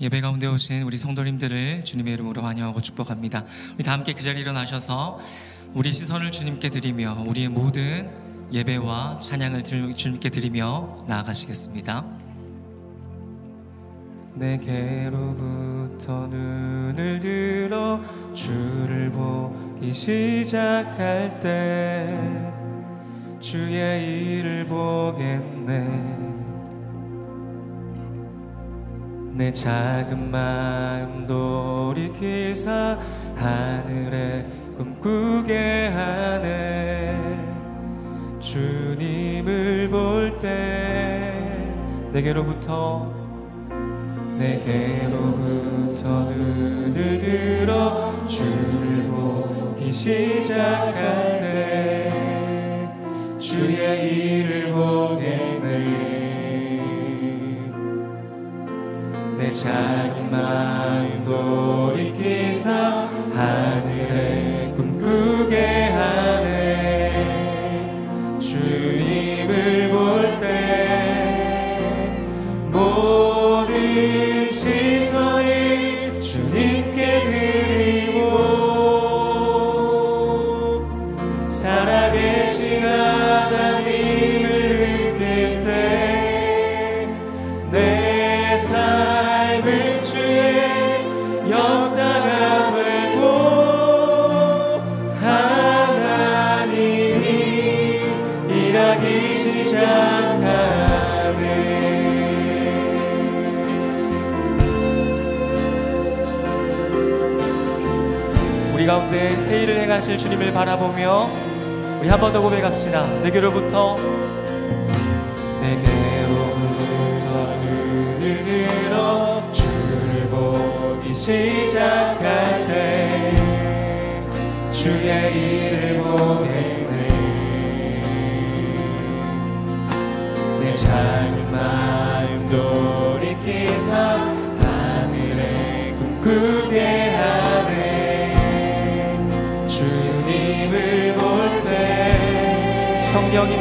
예배 가운데 오신 우리 성도님들을 주님의 이름으로 환영하고 축복합니다. 우리 다 함께 그 자리에 일어나셔서 우리 시선을 주님께 드리며 우리의 모든 예배와 찬양을 주님께 드리며 나아가시겠습니다. 내게로부터 눈을 들어 주를 보기 시작할 때 주의 일을 보겠네. 내 작은 마음 돌이키사 하늘에 꿈꾸게 하네. 주님을 볼 때 내게로부터 눈을 들어 주를 보기 시작할 때 주의 일을 보겠네. 내 작은 마음 돌이키사 하늘에 꿈꾸게 하네. 주님을 볼 때 모든 시선이 주님께 드리고 살아계신 하나님을 느낄 때 내 삶은 주의 역사가 되고 하나님이 일하기 시작하네. 우리 가운데 새 일을 행하실 주님을 바라보며 우리 한 번 더 고백합시다. 내게로부터 눈을 들어 주를 보기 시작할 때 주의 일을 보겠네. 내 작은 마음 돌이키사 하늘에 꿈꾸게 하네. 주님을 볼 때 성령이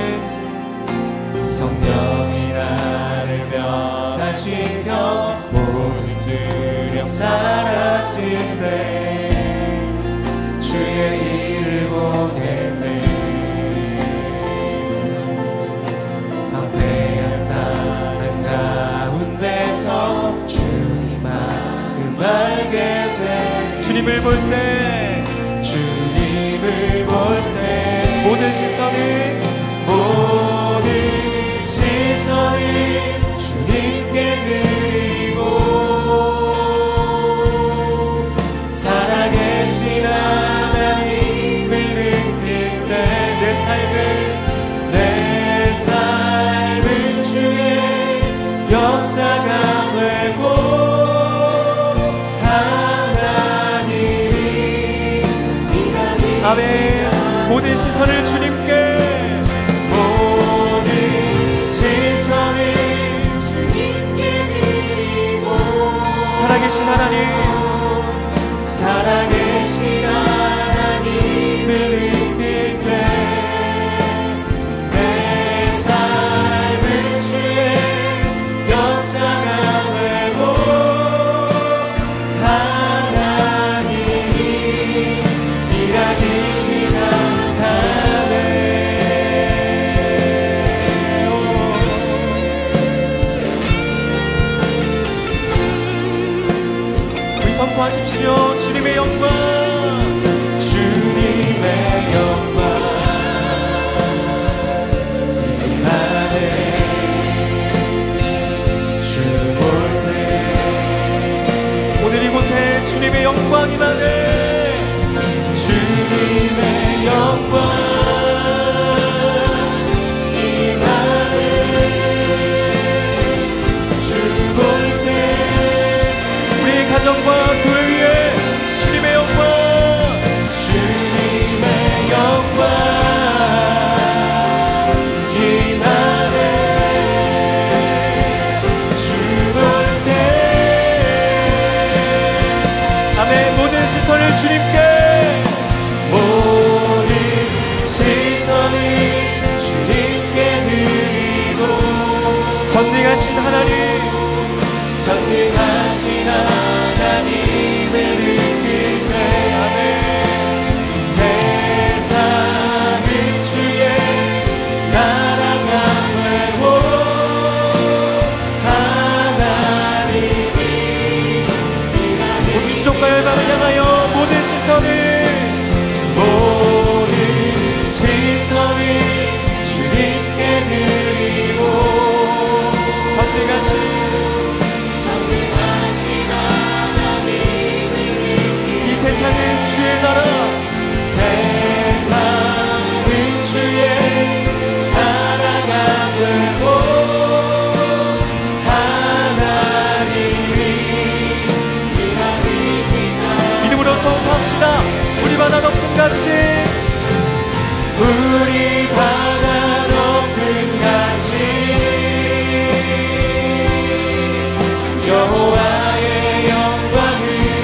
나를 변화시켜 모든 두려움 사라질 때 주의 일을 보겠네. 막대한 땅 가운데서 주님 마음 알게 돼. 주님을 볼 때 모든 시선이 주님께 드리고 살아계신 하나님을 느낄 때 내 삶은 주의 역사가 되고 하나님이 일하기 아멘. 모든 시선을 주님께 살아계신 하나님을 느낄 때 내 삶은 주의 역사가 되고 하나님이 일하기 시작하네. 선포하십시오. 주님의 영광, 주님의 영광 임하네. 주 볼 때 오늘 이곳에 주님의 영광 임하네. 주님의 영광 임하네. 주 볼 때 우리 가정과 교회 위에 주님의 영광 임하네. 주 볼 때 아멘. 모든 시선을 주님께 전능하신 하나님 전능하신 하나님을 느낄 때 아멘. 세상은 주의 나라가 되고 하나님이 민족과 열방을 향하여 모든 시선을 주님께 드리고 전능하신 하나님을 이 세상은 주의 나라 세상은 주의 나라가 되고 하나님이 일하시자 믿음으로 선포합시다. 우리 바다 덮음같이 우리 바다 덮음같이 여호와의 영광을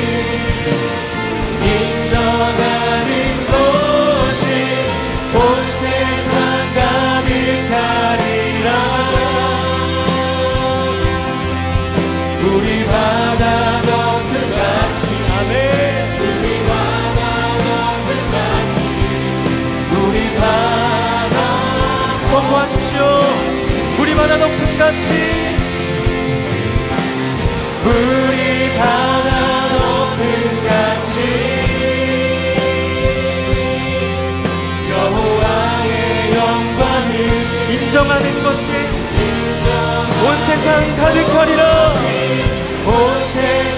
인정하는 것이 온 세상 가득하리라. 우리 바다 덮음같이 아멘. 우리 바다 덮음같이 우리 바다 선포하십시오. 우리 바다 덮음같이 우리 바다 덮음같이 여호와의 영광을 인정하는 것이 온 세상 가득하리라. 온 세상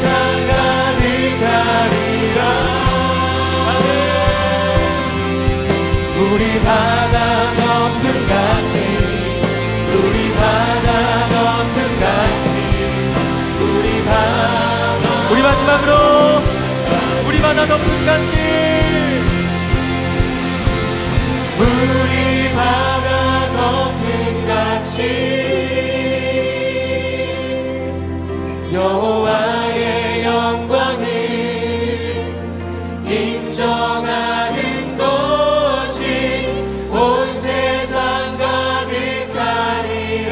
가득하리라. 아멘. 우리 바다 덮음같이 우리 바다 덮음같이 우리 마지막으로 우리 바다 덮음같이 우리 바다 덮음같이 여호와의 영광을 인정하는 것이 온 세상 가득하리라.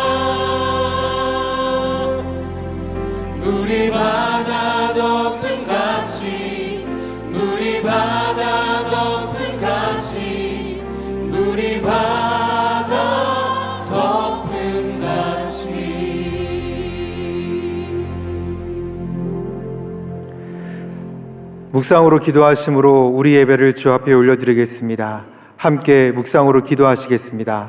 우리 바다 덮음같이 우리 바다 덮음같이 우리 바다 덮음같이. 묵상으로 기도하심으로 우리 예배를 주 앞에 올려드리겠습니다. 함께 묵상으로 기도하시겠습니다.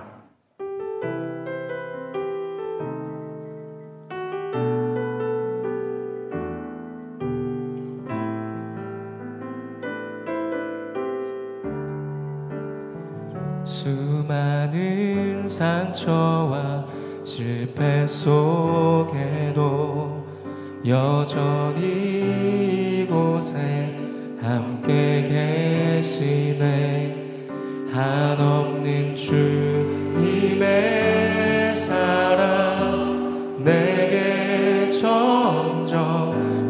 수많은 상처와 실패 속에도 여전히 이곳에 함께 계시네. 한없는 주님의 사랑 내게 점점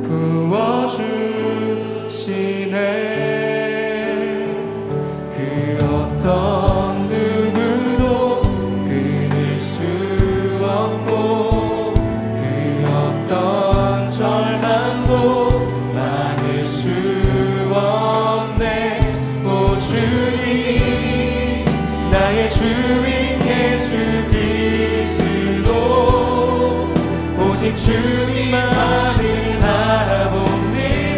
부어주시네. 그 어떤 누구도 끊을 수 없고 그 어떤 절망도 막을 수 없네. 오 주님 나의 주인 예수 그리스도 오직 주님만을 바라봅니다.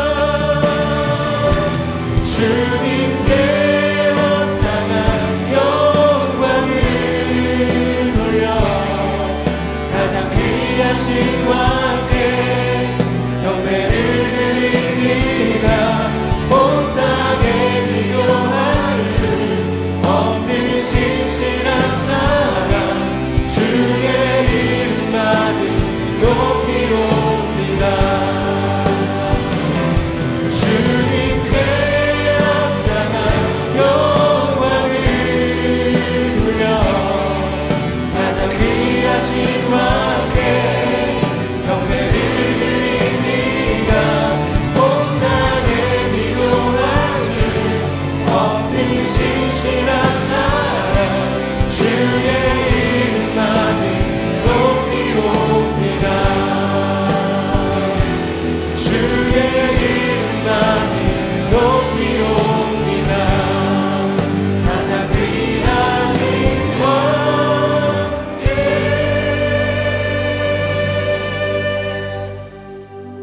주님께 헌당한 영광을 돌려 가장 귀하신 왕께 경배를 드립니다. 온 땅에 비교할 수 없는 신실한 사랑 주의 이름만을 높이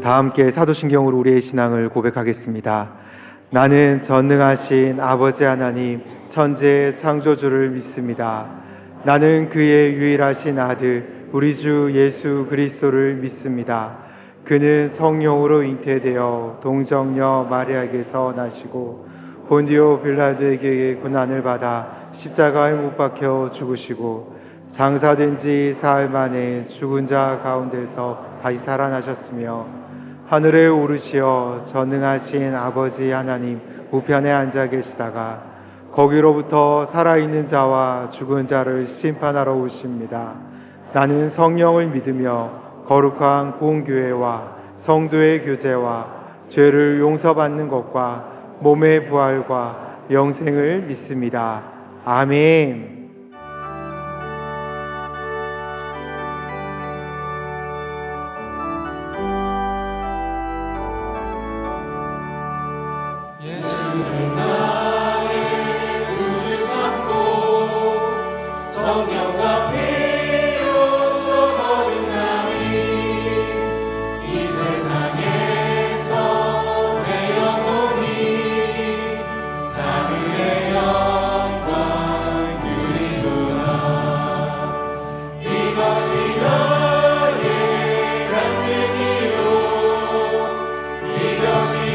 다 함께 사도신경으로 우리의 신앙을 고백하겠습니다. 나는 전능하신 아버지 하나님 천지의 창조주를 믿습니다. 나는 그의 유일하신 아들 우리 주 예수 그리스도를 믿습니다. 그는 성령으로 잉태되어 동정녀 마리아에게서 나시고 본디오 빌라도에게 고난을 받아 십자가에 못 박혀 죽으시고 장사된 지 사흘 만에 죽은 자 가운데서 다시 살아나셨으며 하늘에 오르시어 전능하신 아버지 하나님 우편에 앉아 계시다가 거기로부터 살아있는 자와 죽은 자를 심판하러 오십니다. 나는 성령을 믿으며 거룩한 공교회와 성도의 교제와 죄를 용서받는 것과 몸의 부활과 영생을 믿습니다. 아멘. 예수를 나의 구주 삼고 성령과 피로써 거듭나니 이 세상에서 내 영혼이 하늘의 영광 누리로다. 이것이 나의 간증이요 이것이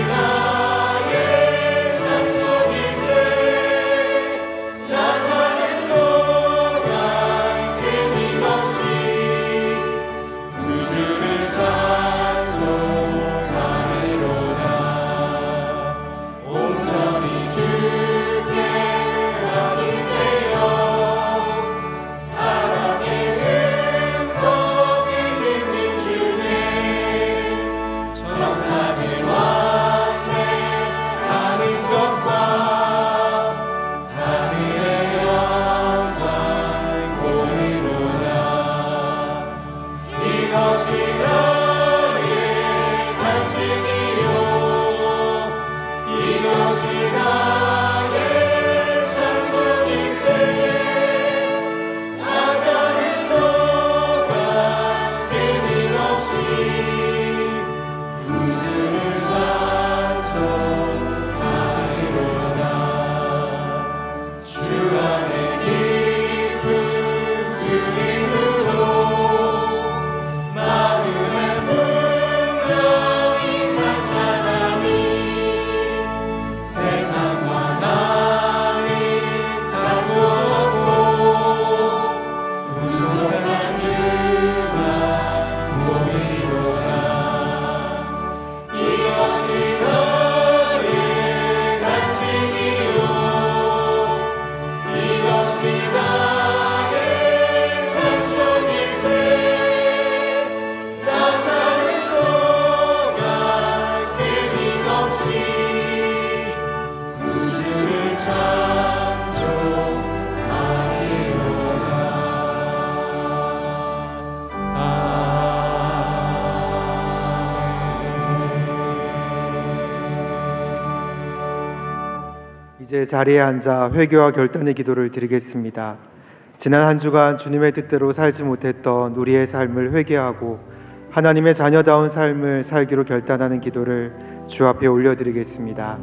이제 자리에 앉아 회개와 결단의 기도를 드리겠습니다. 지난 한 주간 주님의 뜻대로 살지 못했던 우리의 삶을 회개하고 하나님의 자녀다운 삶을 살기로 결단하는 기도를 주 앞에 올려드리겠습니다.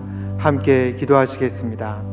함께 기도하시겠습니다.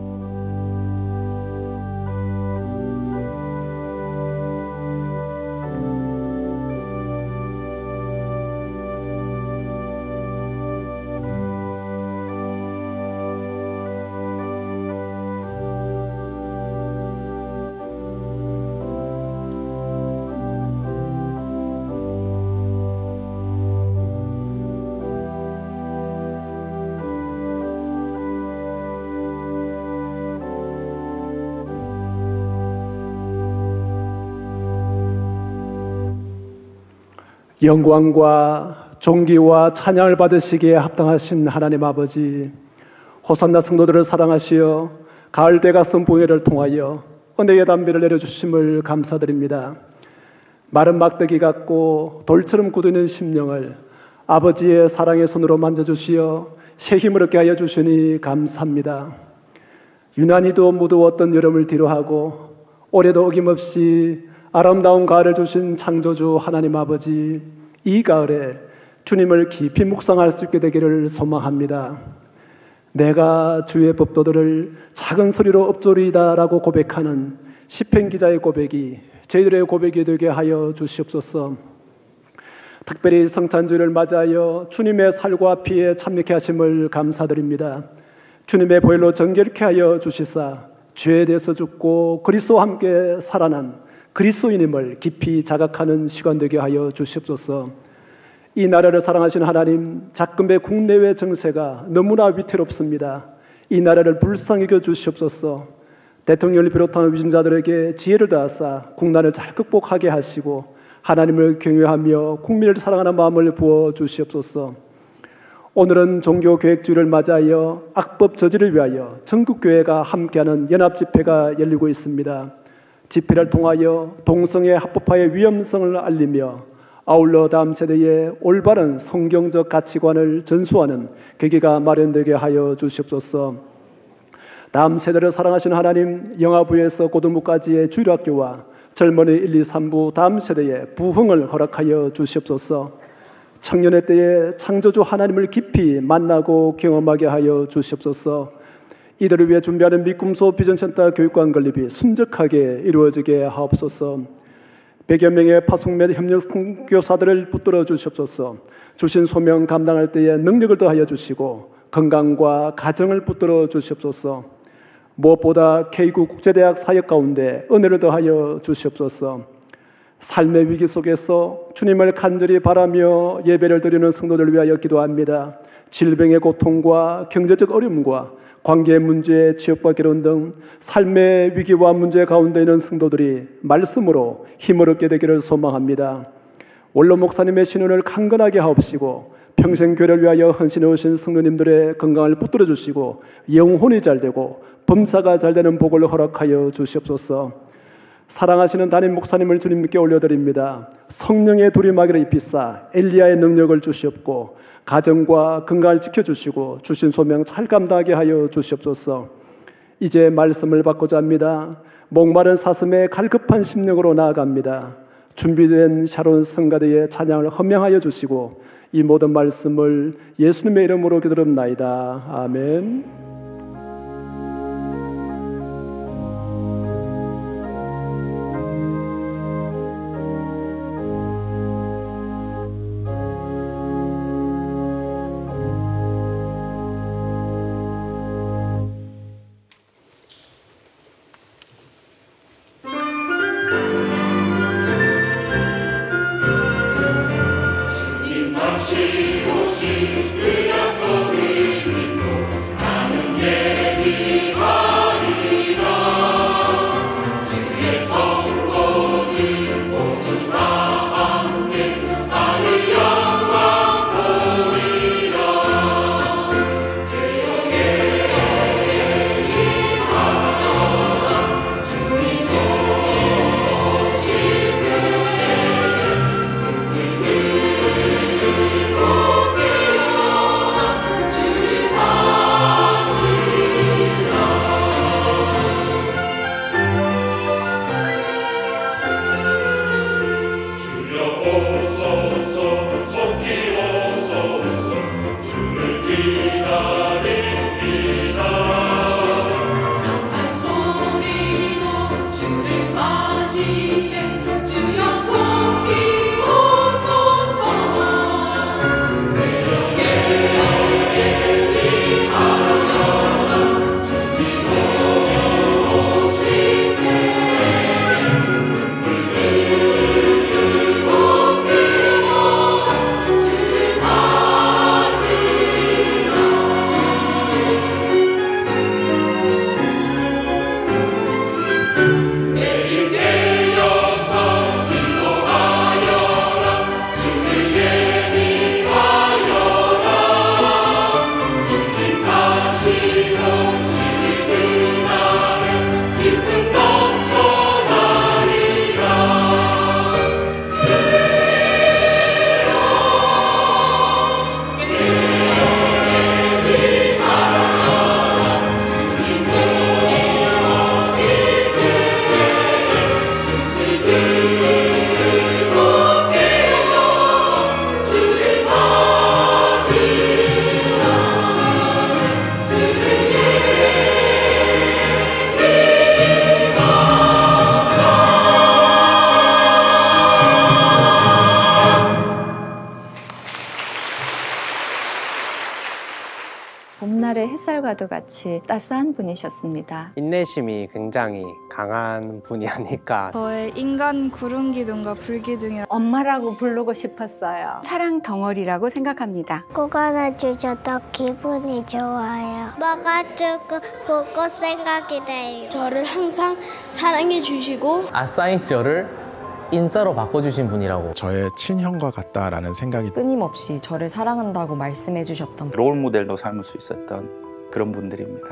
영광과 존귀와 찬양을 받으시기에 합당하신 하나님 아버지, 호산나 성도들을 사랑하시어 가을 때가 선봉회를 통하여 은혜의 담비를 내려주심을 감사드립니다. 마른 막대기 같고 돌처럼 굳어있는 심령을 아버지의 사랑의 손으로 만져주시어 새 힘을 얻게 하여 주시니 감사합니다. 유난히도 무더웠던 여름을 뒤로하고 올해도 어김없이 아름다운 가을을 주신 창조주 하나님 아버지, 이 가을에 주님을 깊이 묵상할 수 있게 되기를 소망합니다. 내가 주의 법도들을 작은 소리로 읊조리다라고 고백하는 시편 기자의 고백이 저희들의 고백이 되게 하여 주시옵소서. 특별히 성찬주를 맞이하여 주님의 살과 피에 참여케 하심을 감사드립니다. 주님의 보혈로 정결케 하여 주시사 죄에 대해서 죽고 그리스도와 함께 살아난 그리스도인임을 깊이 자각하는 시간 되게 하여 주시옵소서. 이 나라를 사랑하시는 하나님, 작금의 국내외 정세가 너무나 위태롭습니다. 이 나라를 불쌍히 여겨 주시옵소서. 대통령을 비롯한 위진자들에게 지혜를 다하사 국난을 잘 극복하게 하시고 하나님을 경외하며 국민을 사랑하는 마음을 부어 주시옵소서. 오늘은 종교개혁주의를 맞이하여 악법 저지를 위하여 전국교회가 함께하는 연합집회가 열리고 있습니다. 집회를 통하여 동성애 합법화의 위험성을 알리며 아울러 다음 세대의 올바른 성경적 가치관을 전수하는 계기가 마련되게 하여 주시옵소서. 다음 세대를 사랑하시는 하나님, 영아부에서 고등부까지의 주일학교와 젊은이 1, 2, 3부 다음 세대의 부흥을 허락하여 주시옵소서. 청년의 때에 창조주 하나님을 깊이 만나고 경험하게 하여 주시옵소서. 이들을 위해 준비하는 믿음소 비전센터 교육관 건립이 순적하게 이루어지게 하옵소서. 100여 명의 파송 및 협력 선교사들을 붙들어 주시옵소서. 주신 소명 감당할 때에 능력을 더하여 주시고 건강과 가정을 붙들어 주시옵소서. 무엇보다 K9 국제대학 사역 가운데 은혜를 더하여 주시옵소서. 삶의 위기 속에서 주님을 간절히 바라며 예배를 드리는 성도들 위하여 기도합니다. 질병의 고통과 경제적 어려움과 관계 문제, 취업과 결혼 등 삶의 위기와 문제 가운데 있는 성도들이 말씀으로 힘을 얻게 되기를 소망합니다. 원로 목사님의 신원을 강건하게 하옵시고 평생 교회를 위하여 헌신해 오신 성도님들의 건강을 붙들어 주시고 영혼이 잘되고 범사가 잘되는 복을 허락하여 주시옵소서. 사랑하시는 담임 목사님을 주님께 올려드립니다. 성령의 두리마기를 입히사 엘리야의 능력을 주시옵고 가정과 건강을 지켜주시고 주신 소명 잘 감당하게 하여 주시옵소서. 이제 말씀을 받고자 합니다. 목마른 사슴의 갈급한 심령으로 나아갑니다. 준비된 샤론 성가대의 찬양을 헌명하여 주시고 이 모든 말씀을 예수님의 이름으로 기도합나이다. 아멘. 다시 오실 그 약속을 믿고 나는 봄날의 햇살과도 같이 따스한 분이셨습니다. 인내심이 굉장히 강한 분이 아닐까. 저의 인간 구름기둥과 불기둥이라 엄마라고 부르고 싶었어요. 사랑 덩어리라고 생각합니다. 꼭 안아주셔서 기분이 좋아요. 먹어주고 보고 생각이 나요. 저를 항상 사랑해 주시고 아싸인 저를 인싸로 바꿔주신 분이라고. 저의 친형과 같다라는 생각이 끊임없이 저를 사랑한다고 말씀해 주셨던 롤 모델로 삼을 수 있었던 그런 분들입니다.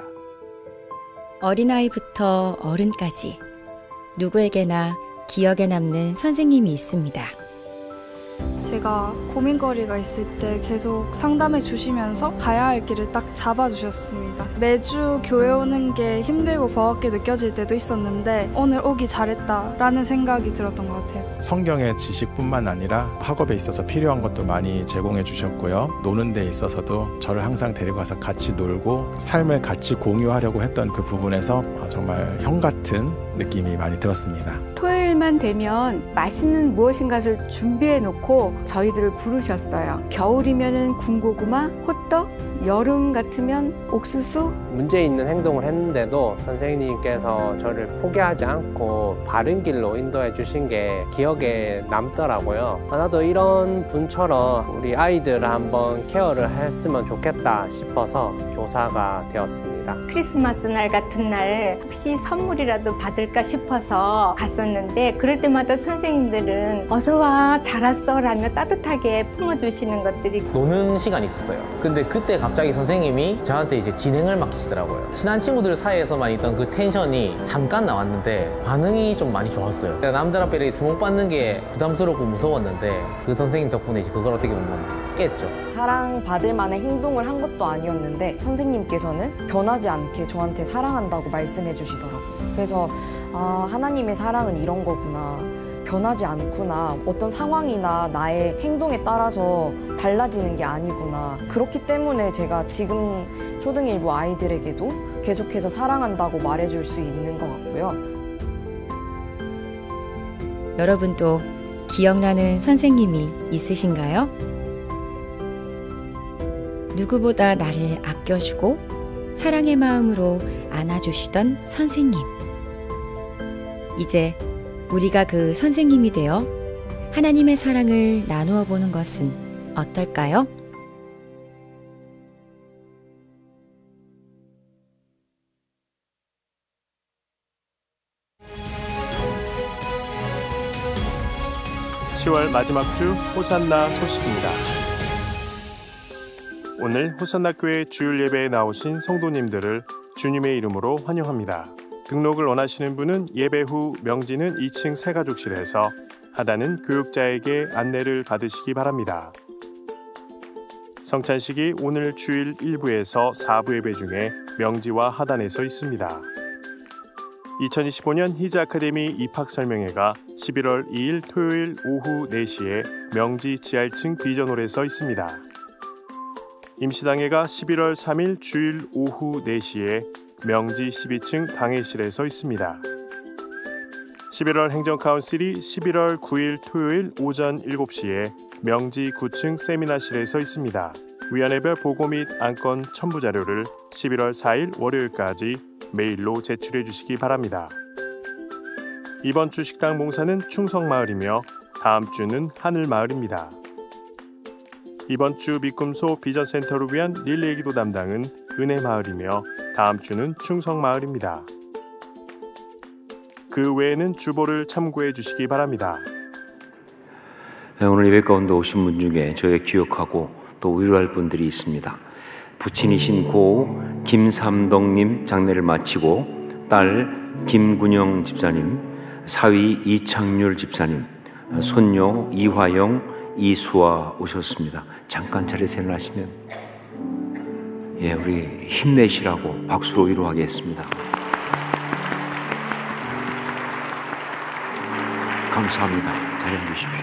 어린아이부터 어른까지 누구에게나 기억에 남는 선생님이 있습니다. 제가 고민거리가 있을 때 계속 상담해 주시면서 가야 할 길을 딱 잡아주셨습니다. 매주 교회 오는 게 힘들고 버겁게 느껴질 때도 있었는데 오늘 오기 잘했다라는 생각이 들었던 것 같아요. 성경의 지식뿐만 아니라 학업에 있어서 필요한 것도 많이 제공해 주셨고요. 노는 데 있어서도 저를 항상 데리고 가서 같이 놀고 삶을 같이 공유하려고 했던 그 부분에서 정말 형 같은 느낌이 많이 들었습니다. 토요일만 되면 맛있는 무엇인가를 준비해 놓고 저희들을 부르셨어요. 겨울이면은 군고구마, 호떡, 여름 같으면 옥수수. 문제 있는 행동을 했는데도 선생님께서 저를 포기하지 않고 바른 길로 인도해 주신 게 기억에 남더라고요. 나도 이런 분처럼 우리 아이들을 한번 케어를 했으면 좋겠다 싶어서 교사가 되었습니다. 크리스마스 날 같은 날 혹시 선물이라도 받을까 싶어서 갔었는데 그럴 때마다 선생님들은 어서 와, 잘 왔어 라며 따뜻하게 품어주시는 것들이 노는 시간이 있었어요. 근데 그때 갑자기 선생님이 저한테 이제 진행을 맡기시더라고요. 친한 친구들 사이에서만 있던 그 텐션이 잠깐 나왔는데 반응이 좀 많이 좋았어요. 남들 앞에 이렇게 주목받는 게 부담스럽고 무서웠는데 그 선생님 덕분에 이제 그걸 어떻게 보면 깼죠. 사랑받을 만한 행동을 한 것도 아니었는데 선생님께서는 변하지 않게 저한테 사랑한다고 말씀해 주시더라고요. 그래서 하나님의 사랑은 이런 거구나. 변하지 않구나. 어떤 상황이나 나의 행동에 따라서 달라지는 게 아니구나. 그렇기 때문에 제가 지금 초등일부 아이들에게도 계속해서 사랑한다고 말해줄 수 있는 것 같고요. 여러분도 기억나는 선생님이 있으신가요? 누구보다 나를 아껴주고 사랑의 마음으로 안아주시던 선생님. 이제 우리가 그 선생님이 되어 하나님의 사랑을 나누어 보는 것은 어떨까요? (10월) 마지막 주 호산나 소식입니다. 오늘 호산나 교회 주일 예배에 나오신 성도님들을 주님의 이름으로 환영합니다. 등록을 원하시는 분은 예배 후 명지는 2층 새가족실에서, 하단은 교육자에게 안내를 받으시기 바랍니다. 성찬식이 오늘 주일 1부에서 4부 예배 중에 명지와 하단에서 있습니다. 2025년 히즈 아카데미 입학 설명회가 11월 2일 토요일 오후 4시에 명지 지하층 비전홀에서 있습니다. 임시당회가 11월 3일 주일 오후 4시에 명지 12층 당회실에서 있습니다. 11월 행정카운슬이 11월 9일 토요일 오전 7시에 명지 9층 세미나실에서 있습니다. 위원회별 보고 및 안건 첨부 자료를 11월 4일 월요일까지 메일로 제출해 주시기 바랍니다. 이번 주 식당 봉사는 충성마을이며 다음 주는 하늘마을입니다. 이번 주 미꿈소 비전센터를 위한 릴레이 기도 담당은 은혜마을이며 다음 주는 충성마을입니다. 그 외에는 주보를 참고해 주시기 바랍니다. 오늘 예배 가운데 오신 분 중에 저희 기억하고 또 위로할 분들이 있습니다. 부친이신 고 김삼덕님 장례를 마치고 딸 김군영 집사님, 사위 이창률 집사님, 손녀 이화영, 이수아 오셨습니다. 잠깐 자리에서 일어나시면 우리 힘내시라고 박수로 위로하겠습니다. 감사합니다. 자리해 주십시오.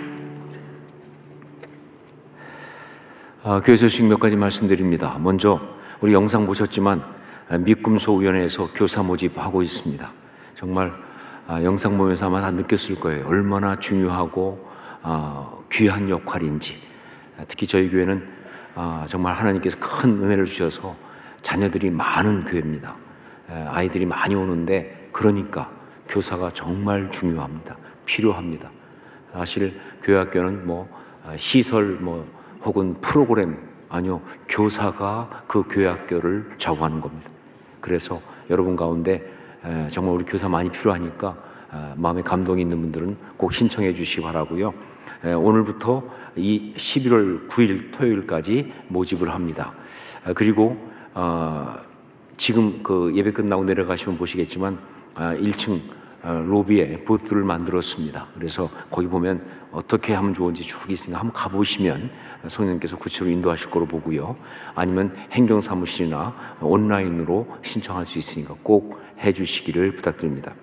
교회 소식 몇 가지 말씀드립니다. 먼저 우리 영상 보셨지만 미꿈소위원회에서 교사 모집하고 있습니다. 정말 영상 보면서 아마 다 느꼈을 거예요. 얼마나 중요하고 귀한 역할인지. 특히 저희 교회는 정말 하나님께서 큰 은혜를 주셔서 자녀들이 많은 교회입니다. 아이들이 많이 오는데 그러니까 교사가 정말 중요합니다. 필요합니다. 사실 교회학교는 뭐 시설 혹은 프로그램 아니요, 교사가 그 교회학교를 좌우하는 겁니다. 그래서 여러분 가운데 정말 우리 교사 많이 필요하니까 마음에 감동이 있는 분들은 꼭 신청해 주시기 바라고요. 오늘부터 이 11월 9일 토요일까지 모집을 합니다. 그리고 지금 그 예배 끝나고 내려가시면 보시겠지만 1층 로비에 부스를 만들었습니다. 그래서 거기 보면 어떻게 하면 좋은지 쭉 있으니까 한번 가보시면 성령님께서 구체적으로 인도하실 거로 보고요. 아니면 행정사무실이나 온라인으로 신청할 수 있으니까 꼭 해주시기를 부탁드립니다.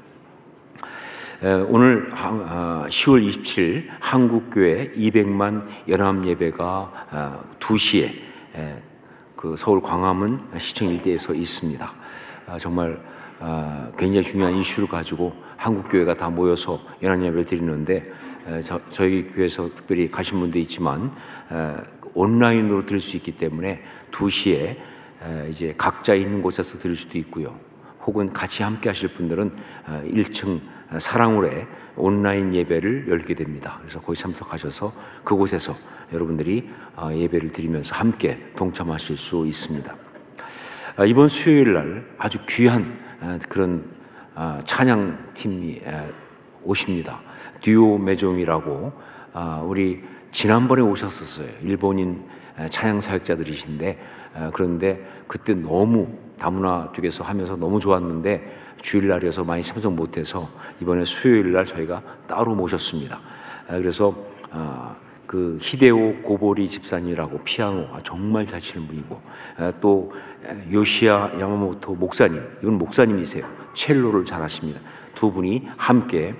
오늘 10월 27일 한국교회 200만 연합예배가 2시에 그 서울 광화문 시청 일대에서 있습니다. 정말 굉장히 중요한 이슈를 가지고 한국교회가 다 모여서 연합예배를 드리는데 저희 교회에서 특별히 가신 분도 있지만 온라인으로 드릴 수 있기 때문에 2시에 이제 각자 있는 곳에서 드릴 수도 있고요. 혹은 같이 함께 하실 분들은 1층 사랑홀에 온라인 예배를 열게 됩니다. 그래서 거기 참석하셔서 그곳에서 여러분들이 예배를 드리면서 함께 동참하실 수 있습니다. 이번 수요일 날 아주 귀한 그런 찬양팀이 오십니다. 듀오 메종이라고 우리 지난번에 오셨었어요. 일본인 찬양 사역자들이신데 그런데 그때 너무 다문화 쪽에서 하면서 너무 좋았는데 주일날이어서 많이 참석 못해서 이번에 수요일날 저희가 따로 모셨습니다. 그래서 그 히데오 고보리 집사님이라고 피아노 정말 잘 치는 분이고 또 요시야 야마모토 목사님, 이분 목사님이세요. 첼로를 잘 하십니다. 두 분이 함께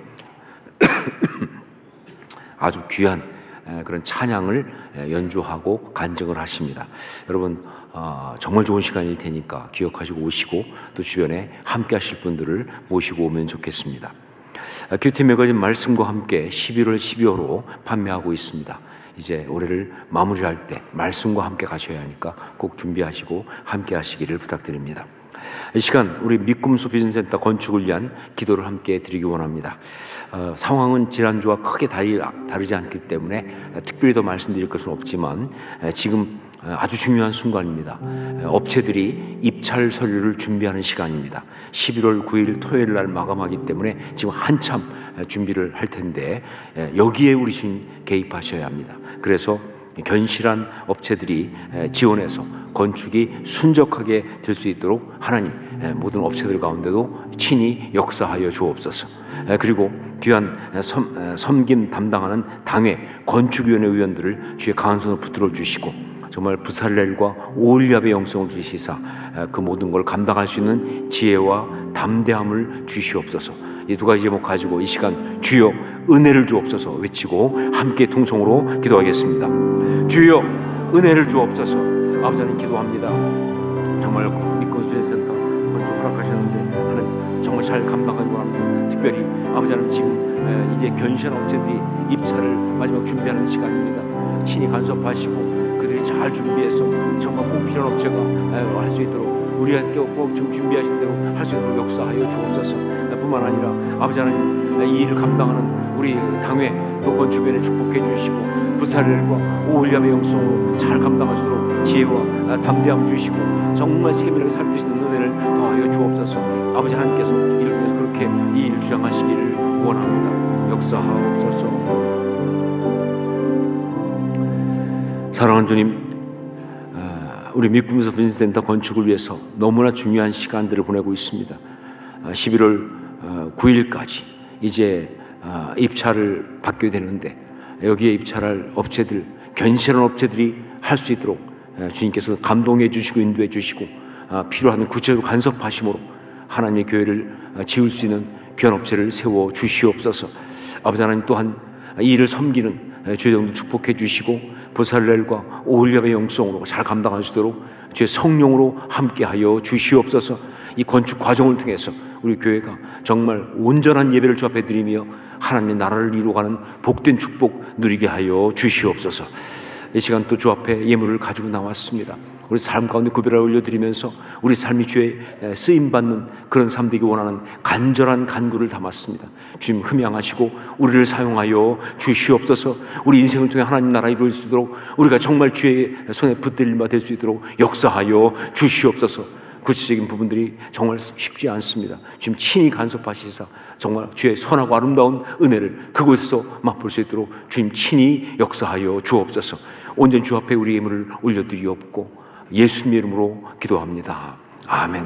아주 귀한 그런 찬양을 연주하고 간증을 하십니다. 여러분 정말 좋은 시간일 테니까 기억하시고 오시고 또 주변에 함께 하실 분들을 모시고 오면 좋겠습니다. 큐티 매거진 말씀과 함께 11월 12호로 판매하고 있습니다. 이제 올해를 마무리할 때 말씀과 함께 가셔야 하니까 꼭 준비하시고 함께 하시기를 부탁드립니다. 이 시간 우리 믿음소 비전센터 건축을 위한 기도를 함께 드리기 원합니다. 상황은 지난주와 크게 다르지 않기 때문에 특별히 더 말씀드릴 것은 없지만 지금 아주 중요한 순간입니다. 업체들이 입찰 서류를 준비하는 시간입니다. 11월 9일 토요일 날 마감하기 때문에 지금 한참 준비를 할 텐데 여기에 우리 주님 개입하셔야 합니다. 그래서 견실한 업체들이 지원해서 건축이 순적하게 될 수 있도록 하나님 모든 업체들 가운데도 친히 역사하여 주옵소서. 그리고 귀한 섬김 담당하는 당회 건축위원회 의원들을 주의 강한 손으로 붙들어 주시고 정말 부살렐과 오홀리압의 영성을 주시사 그 모든 걸 감당할 수 있는 지혜와 담대함을 주시옵소서. 이 두 가지 제목 가지고 이 시간 주여 은혜를 주옵소서 외치고 함께 통성으로 기도하겠습니다. 주여 은혜를 주옵소서. 아버지 하나님 기도합니다. 정말 믿음소비센터 건축 허락하셨는데 하나님 정말 잘 감당하기 원합니다. 특별히 아버지 하나님 지금 이제 견실한 업체들이 입찰을 마지막 준비하는 시간입니다. 친히 간섭하시고 그들이 잘 준비해서 정말 꼭 필요한 업체가 할 수 있도록 우리 학교 꼭 지금 준비하신 대로 할 수 있도록 역사하여 주옵소서. 뿐만 아니라 아버지 하나님 이 일을 감당하는 우리 당회 또 건축위원회 축복해 주시고 부살렐과 오홀리압의 영성으로 잘 감당하시도록 지혜와 담대함 주시고 정말 세밀하게 살피시는 은혜를 더하여 주옵소서. 아버지 하나님께서 이를 통해서 그렇게 이 일을 주장하시기를 원합니다. 역사하옵소서. 사랑하는 주님, 우리 믿음소 비전센터 건축을 위해서 너무나 중요한 시간들을 보내고 있습니다. 11월 9일까지 이제 입찰을 받게 되는데 여기에 입찰할 업체들, 견실한 업체들이 할 수 있도록 주님께서 감동해 주시고 인도해 주시고 필요한 구체적으로 간섭하심으로 하나님의 교회를 지을 수 있는 귀한 업체를 세워 주시옵소서. 아버지 하나님 또한 이 일을 섬기는 주의 축복해 주시고 부살렐과 오홀리압의 영성으로 잘 감당할 수 있도록 주의 성령으로 함께하여 주시옵소서. 이 건축 과정을 통해서 우리 교회가 정말 온전한 예배를 주 앞에 드리며 하나님의 나라를 이루어가는 복된 축복 누리게 하여 주시옵소서. 이 시간 또 주 앞에 예물을 가지고 나왔습니다. 우리 삶 가운데 구별하여 올려드리면서 우리 삶이 주의 쓰임받는 그런 삶 되기 원하는 간절한 간구를 담았습니다. 주님 흠양하시고 우리를 사용하여 주시옵소서. 우리 인생을 통해 하나님 나라 이루어질 수 있도록, 우리가 정말 주의 손에 붙들 바 될 수 있도록 역사하여 주시옵소서. 구체적인 부분들이 정말 쉽지 않습니다. 주님 친히 간섭하시사 정말 주의 선하고 아름다운 은혜를 그곳에서 맛볼 수 있도록 주님 친히 역사하여 주옵소서. 온전 주 앞에 우리 예물을 올려드리옵고 예수님의 이름으로 기도합니다. 아멘.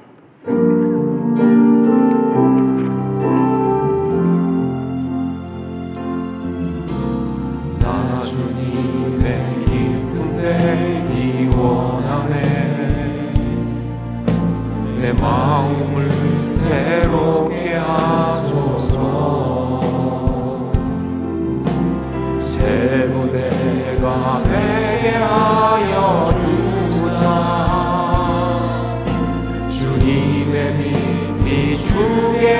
나 주님의 기쁨 되기 원하네. 내 마음을 새롭게 하소서. 새 무대가 되게 하여 주님의 빛 비추게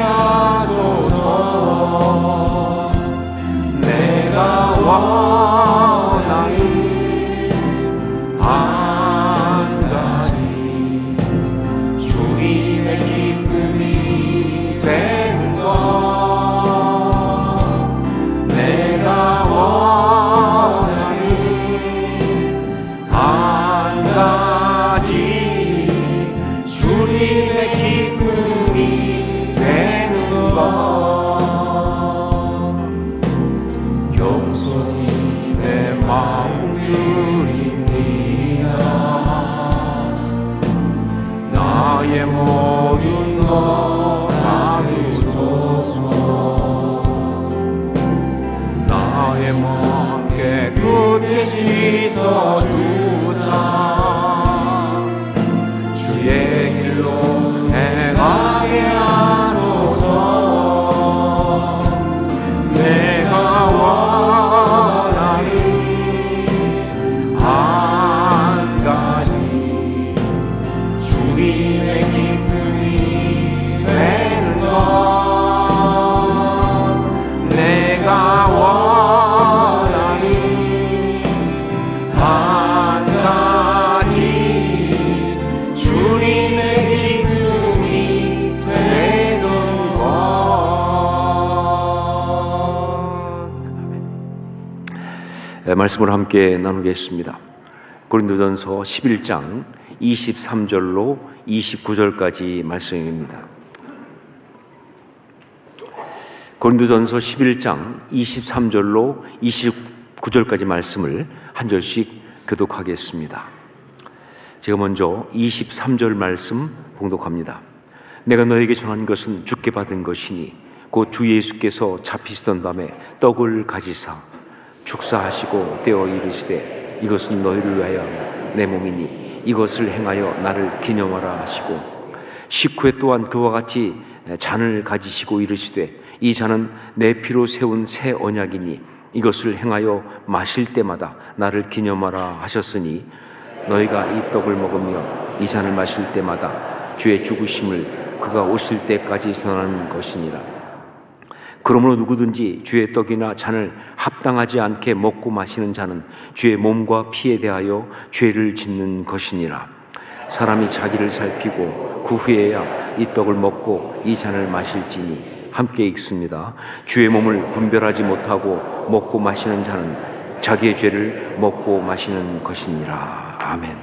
하소서. 내가 원하는 한 가지 주님의 기쁨이 되는 것. 내가 원하는 한 가지 주님의 기쁨이 되는 것. 겸손히 내 마음 드립니다. 나의 모든 것 받으소서. 나의 마음 깨끗이 씻어주사 주의 길로 행하게 하소서. 내가 원하는 한 가지 주님의 기쁨이 되는 것. 내가 원하는 한 가지 주님의 기쁨이 되는 것. 말씀을 함께 나누겠습니다. 고린도전서 11장 23절로 29절까지 말씀입니다. 고린도전서 11장 23절로 29절까지 말씀을 한 절씩 교독하겠습니다. 제가 먼저 23절 말씀 봉독합니다. 내가 너에게 전한 것은 주께 받은 것이니 곧 주 예수께서 잡히시던 밤에 떡을 가지사 축사하시고 떼어 이르시되 이것은 너희를 위하여 내 몸이니 이것을 행하여 나를 기념하라 하시고 식후에 또한 그와 같이 잔을 가지시고 이르시되 이 잔은 내 피로 세운 새 언약이니 이것을 행하여 마실 때마다 나를 기념하라 하셨으니 너희가 이 떡을 먹으며 이 잔을 마실 때마다 주의 죽으심을 그가 오실 때까지 전하는 것이니라. 그러므로 누구든지 주의 떡이나 잔을 합당하지 않게 먹고 마시는 자는 주의 몸과 피에 대하여 죄를 짓는 것이니라. 사람이 자기를 살피고 그 후에야 이 떡을 먹고 이 잔을 마실지니 함께 읽습니다. 주의 몸을 분별하지 못하고 먹고 마시는 자는 자기의 죄를 먹고 마시는 것이니라. 아멘.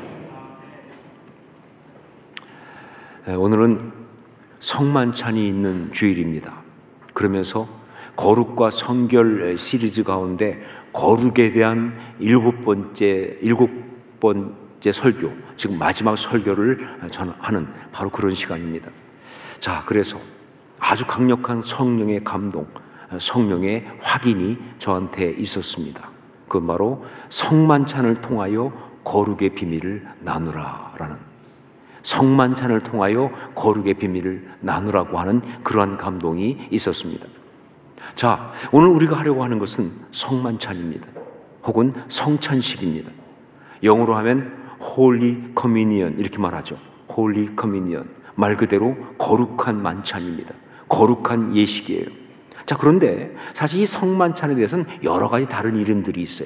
오늘은 성만찬이 있는 주일입니다. 그러면서 거룩과 성결 시리즈 가운데 거룩에 대한 일곱 번째 설교, 지금 마지막 설교를 하는 바로 그런 시간입니다. 자, 그래서 아주 강력한 성령의 감동, 성령의 확인이 저한테 있었습니다. 그건 바로 성만찬을 통하여 거룩의 비밀을 나누라라는, 성만찬을 통하여 거룩의 비밀을 나누라고 하는 그러한 감동이 있었습니다. 자, 오늘 우리가 하려고 하는 것은 성만찬입니다. 혹은 성찬식입니다. 영어로 하면 Holy Communion 이렇게 말하죠. Holy Communion, 말 그대로 거룩한 만찬입니다. 거룩한 예식이에요. 자, 그런데 사실 이 성만찬에 대해서는 여러 가지 다른 이름들이 있어요.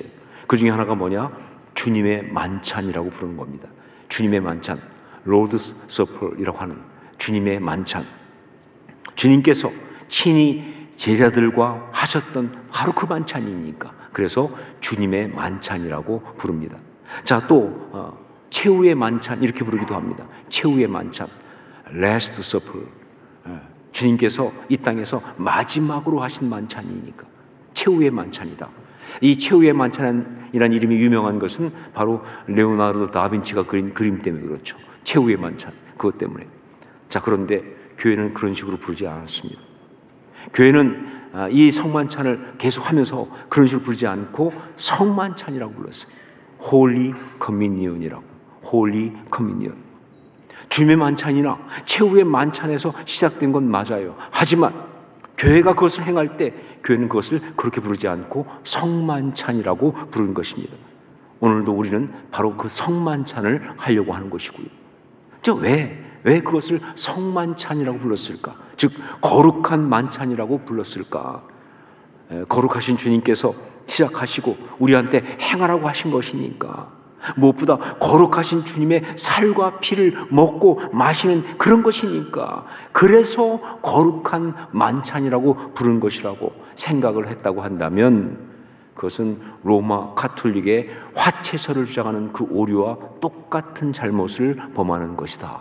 그 중에 하나가 뭐냐? 주님의 만찬이라고 부르는 겁니다. 주님의 만찬, 로드스 서플이라고 하는 주님의 만찬. 주님께서 친히 제자들과 하셨던 바로 그 만찬이니까 그래서 주님의 만찬이라고 부릅니다. 자, 또 최후의 만찬 이렇게 부르기도 합니다. 최후의 만찬, Last Supper. 주님께서 이 땅에서 마지막으로 하신 만찬이니까 최후의 만찬이다. 이 최후의 만찬이라는 이름이 유명한 것은 바로 레오나르도 다빈치가 그린 그림 때문에 그렇죠. 최후의 만찬, 그것 때문에. 자, 그런데 교회는 그런 식으로 부르지 않았습니다. 교회는 이 성만찬을 계속하면서 그런 식으로 부르지 않고 성만찬이라고 불렀어요. Holy Communion이라고. Holy Communion. 주님의 만찬이나 최후의 만찬에서 시작된 건 맞아요. 하지만 교회가 그것을 행할 때 교회는 그것을 그렇게 부르지 않고 성만찬이라고 부르는 것입니다. 오늘도 우리는 바로 그 성만찬을 하려고 하는 것이고요. 왜 그것을 성만찬이라고 불렀을까? 즉 거룩한 만찬이라고 불렀을까? 거룩하신 주님께서 시작하시고 우리한테 행하라고 하신 것이니까, 무엇보다 거룩하신 주님의 살과 피를 먹고 마시는 그런 것이니까, 그래서 거룩한 만찬이라고 부른 것이라고 생각을 했다고 한다면 그것은 로마 가톨릭의 화채설을 주장하는 그 오류와 똑같은 잘못을 범하는 것이다.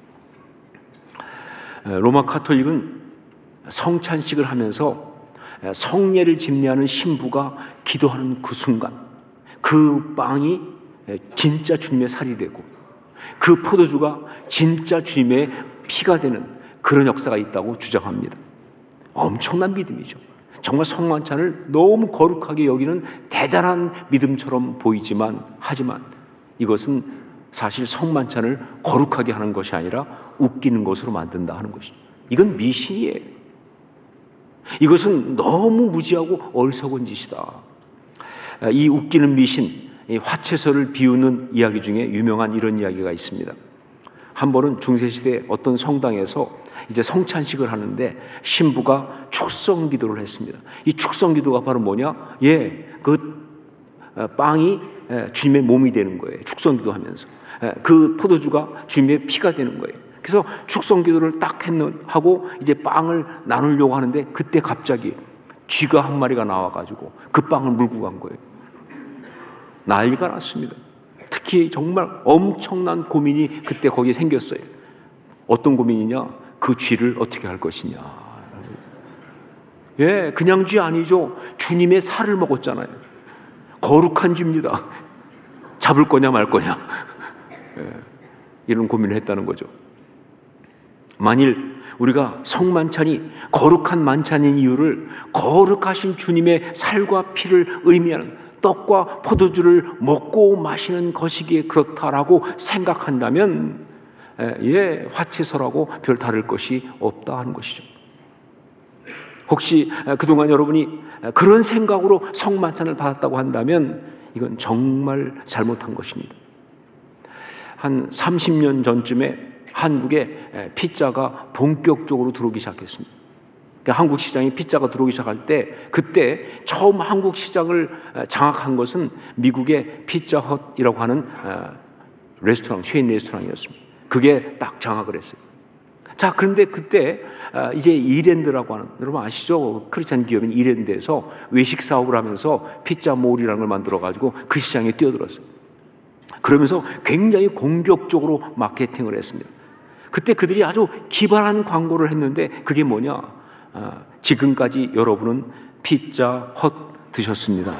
로마 가톨릭은 성찬식을 하면서 성례를 집례하는 신부가 기도하는 그 순간 그 빵이 진짜 주님의 살이 되고 그 포도주가 진짜 주님의 피가 되는 그런 역사가 있다고 주장합니다. 엄청난 믿음이죠. 정말 성만찬을 너무 거룩하게 여기는 대단한 믿음처럼 보이지만, 하지만 이것은 사실 성만찬을 거룩하게 하는 것이 아니라 웃기는 것으로 만든다 하는 것이죠. 이건 미신이에요. 이것은 너무 무지하고 어리석은 짓이다. 이 웃기는 미신, 이 화채설을 비우는 이야기 중에 유명한 이런 이야기가 있습니다. 한 번은 중세시대 어떤 성당에서 이제 성찬식을 하는데 신부가 축성 기도를 했습니다. 이 축성 기도가 바로 뭐냐? 그 빵이 주님의 몸이 되는 거예요. 축성 기도하면서 그 포도주가 주님의 피가 되는 거예요. 그래서 축성 기도를 딱 하고 이제 빵을 나누려고 하는데 그때 갑자기 쥐가 한 마리가 나와가지고 그 빵을 물고 간 거예요. 난리가 났습니다. 특히 정말 엄청난 고민이 그때 거기에 생겼어요. 어떤 고민이냐? 그 쥐를 어떻게 할 것이냐. 그냥 쥐 아니죠. 주님의 살을 먹었잖아요. 거룩한 쥐입니다. 잡을 거냐 말 거냐. 이런 고민을 했다는 거죠. 만일 우리가 성만찬이 거룩한 만찬인 이유를 거룩하신 주님의 살과 피를 의미하는 떡과 포도주를 먹고 마시는 것이기에 그렇다라고 생각한다면 화채설하고 별 다를 것이 없다 하는 것이죠. 혹시 그동안 여러분이 그런 생각으로 성만찬을 받았다고 한다면 이건 정말 잘못한 것입니다. 한 30년 전쯤에 한국에 피자가 본격적으로 들어오기 시작했습니다. 그러니까 한국 시장에 피자가 들어오기 시작할 때 그때 처음 한국 시장을 장악한 것은 미국의 피자헛이라고 하는 레스토랑, 체인 레스토랑이었습니다. 그게 딱 장악을 했어요. 자, 그런데 그때 이제 이랜드라고 하는, 여러분 아시죠? 크리스찬 기업인 이랜드에서 외식 사업을 하면서 피자몰이라는 걸 만들어가지고 그 시장에 뛰어들었어요. 그러면서 굉장히 공격적으로 마케팅을 했습니다. 그때 그들이 아주 기발한 광고를 했는데 그게 뭐냐? 지금까지 여러분은 피자 헛 드셨습니다.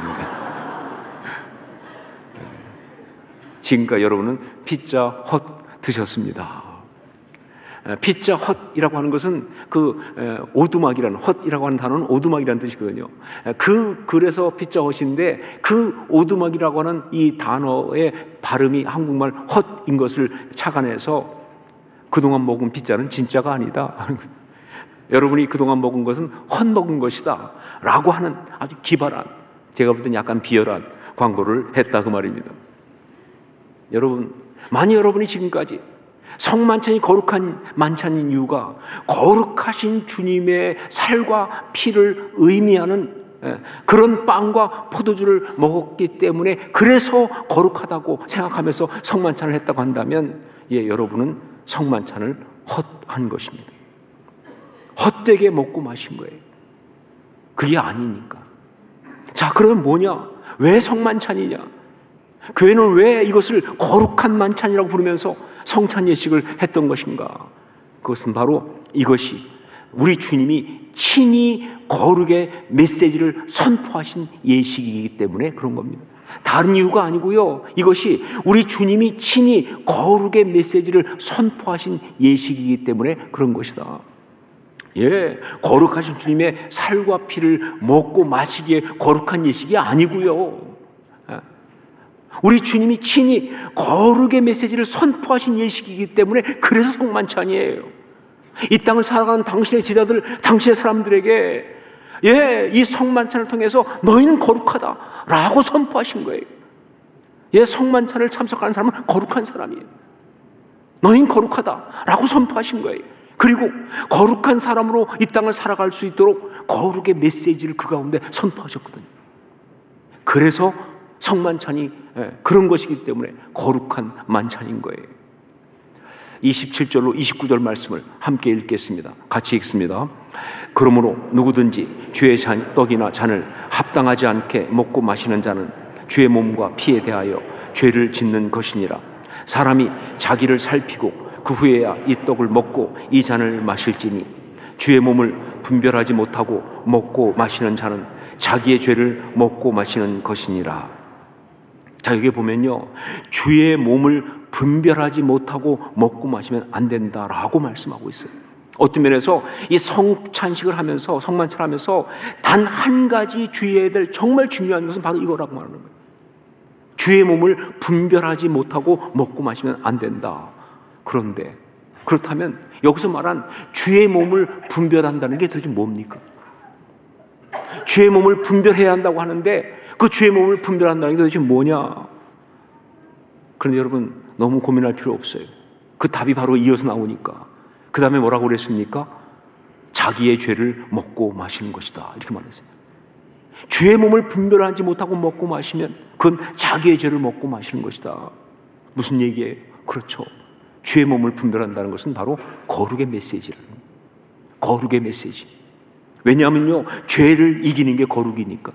지금까지 여러분은 피자 헛 드셨습니다. 피자 헛이라고 하는 것은 그 오두막이라는, 헛이라고 하는 단어는 오두막이라는 뜻이거든요. 그래서 피자 헛인데 그 오두막이라고 하는 이 단어의 발음이 한국말 헛인 것을 착안해서 그동안 먹은 피자는 진짜가 아니다. 여러분이 그동안 먹은 것은 헛먹은 것이다 라고 하는 아주 기발한, 제가 볼 땐 약간 비열한 광고를 했다 그 말입니다. 여러분, 만약 여러분이 지금까지 성만찬이 거룩한 만찬인 이유가 거룩하신 주님의 살과 피를 의미하는 그런 빵과 포도주를 먹었기 때문에 그래서 거룩하다고 생각하면서 성만찬을 했다고 한다면 여러분은 성만찬을 헛한 것입니다. 헛되게 먹고 마신 거예요. 그게 아니니까. 자, 그러면 뭐냐? 왜 성만찬이냐? 교회는 왜 이것을 거룩한 만찬이라고 부르면서 성찬 예식을 했던 것인가? 그것은 바로 이것이 우리 주님이 친히 거룩의 메시지를 선포하신 예식이기 때문에 그런 겁니다. 다른 이유가 아니고요. 이것이 우리 주님이 친히 거룩의 메시지를 선포하신 예식이기 때문에 그런 것이다. 거룩하신 주님의 살과 피를 먹고 마시기에 거룩한 예식이 아니고요. 우리 주님이 친히 거룩의 메시지를 선포하신 예식이기 때문에 그래서 성만찬이에요. 이 땅을 살아가는 당신의 제자들, 당신의 사람들에게 이 성만찬을 통해서 너희는 거룩하다라고 선포하신 거예요. 성만찬을 참석하는 사람은 거룩한 사람이에요. 너희는 거룩하다라고 선포하신 거예요. 그리고 거룩한 사람으로 이 땅을 살아갈 수 있도록 거룩의 메시지를 그 가운데 선포하셨거든요. 그래서 성만찬이 그런 것이기 때문에 거룩한 만찬인 거예요. 27절로 29절 말씀을 함께 읽겠습니다. 같이 읽습니다. 그러므로 누구든지 주의 떡이나 잔을 합당하지 않게 먹고 마시는 자는 주의 몸과 피에 대하여 죄를 짓는 것이니라. 사람이 자기를 살피고 그 후에야 이 떡을 먹고 이 잔을 마실지니 주의 몸을 분별하지 못하고 먹고 마시는 자는 자기의 죄를 먹고 마시는 것이니라. 자, 여기 보면요, 주의 몸을 분별하지 못하고 먹고 마시면 안 된다라고 말씀하고 있어요. 어떤 면에서 이 성찬식을 하면서, 성만찬을 하면서 단 한 가지 주의해야 될 정말 중요한 것은 바로 이거라고 말하는 거예요. 주의 몸을 분별하지 못하고 먹고 마시면 안 된다. 그런데 그렇다면 여기서 말한 주의 몸을 분별한다는 게 도대체 뭡니까? 주의 몸을 분별해야 한다고 하는데 그 주의 몸을 분별한다는 게 도대체 뭐냐? 그런데 여러분 너무 고민할 필요 없어요. 그 답이 바로 이어서 나오니까. 그 다음에 뭐라고 그랬습니까? 자기의 죄를 먹고 마시는 것이다, 이렇게 말했어요. 주의 몸을 분별하지 못하고 먹고 마시면 그건 자기의 죄를 먹고 마시는 것이다. 무슨 얘기예요? 그렇죠. 주의 몸을 분별한다는 것은 바로 거룩의 메시지라는 거예요. 거룩의 메시지. 왜냐하면요, 죄를 이기는 게 거룩이니까.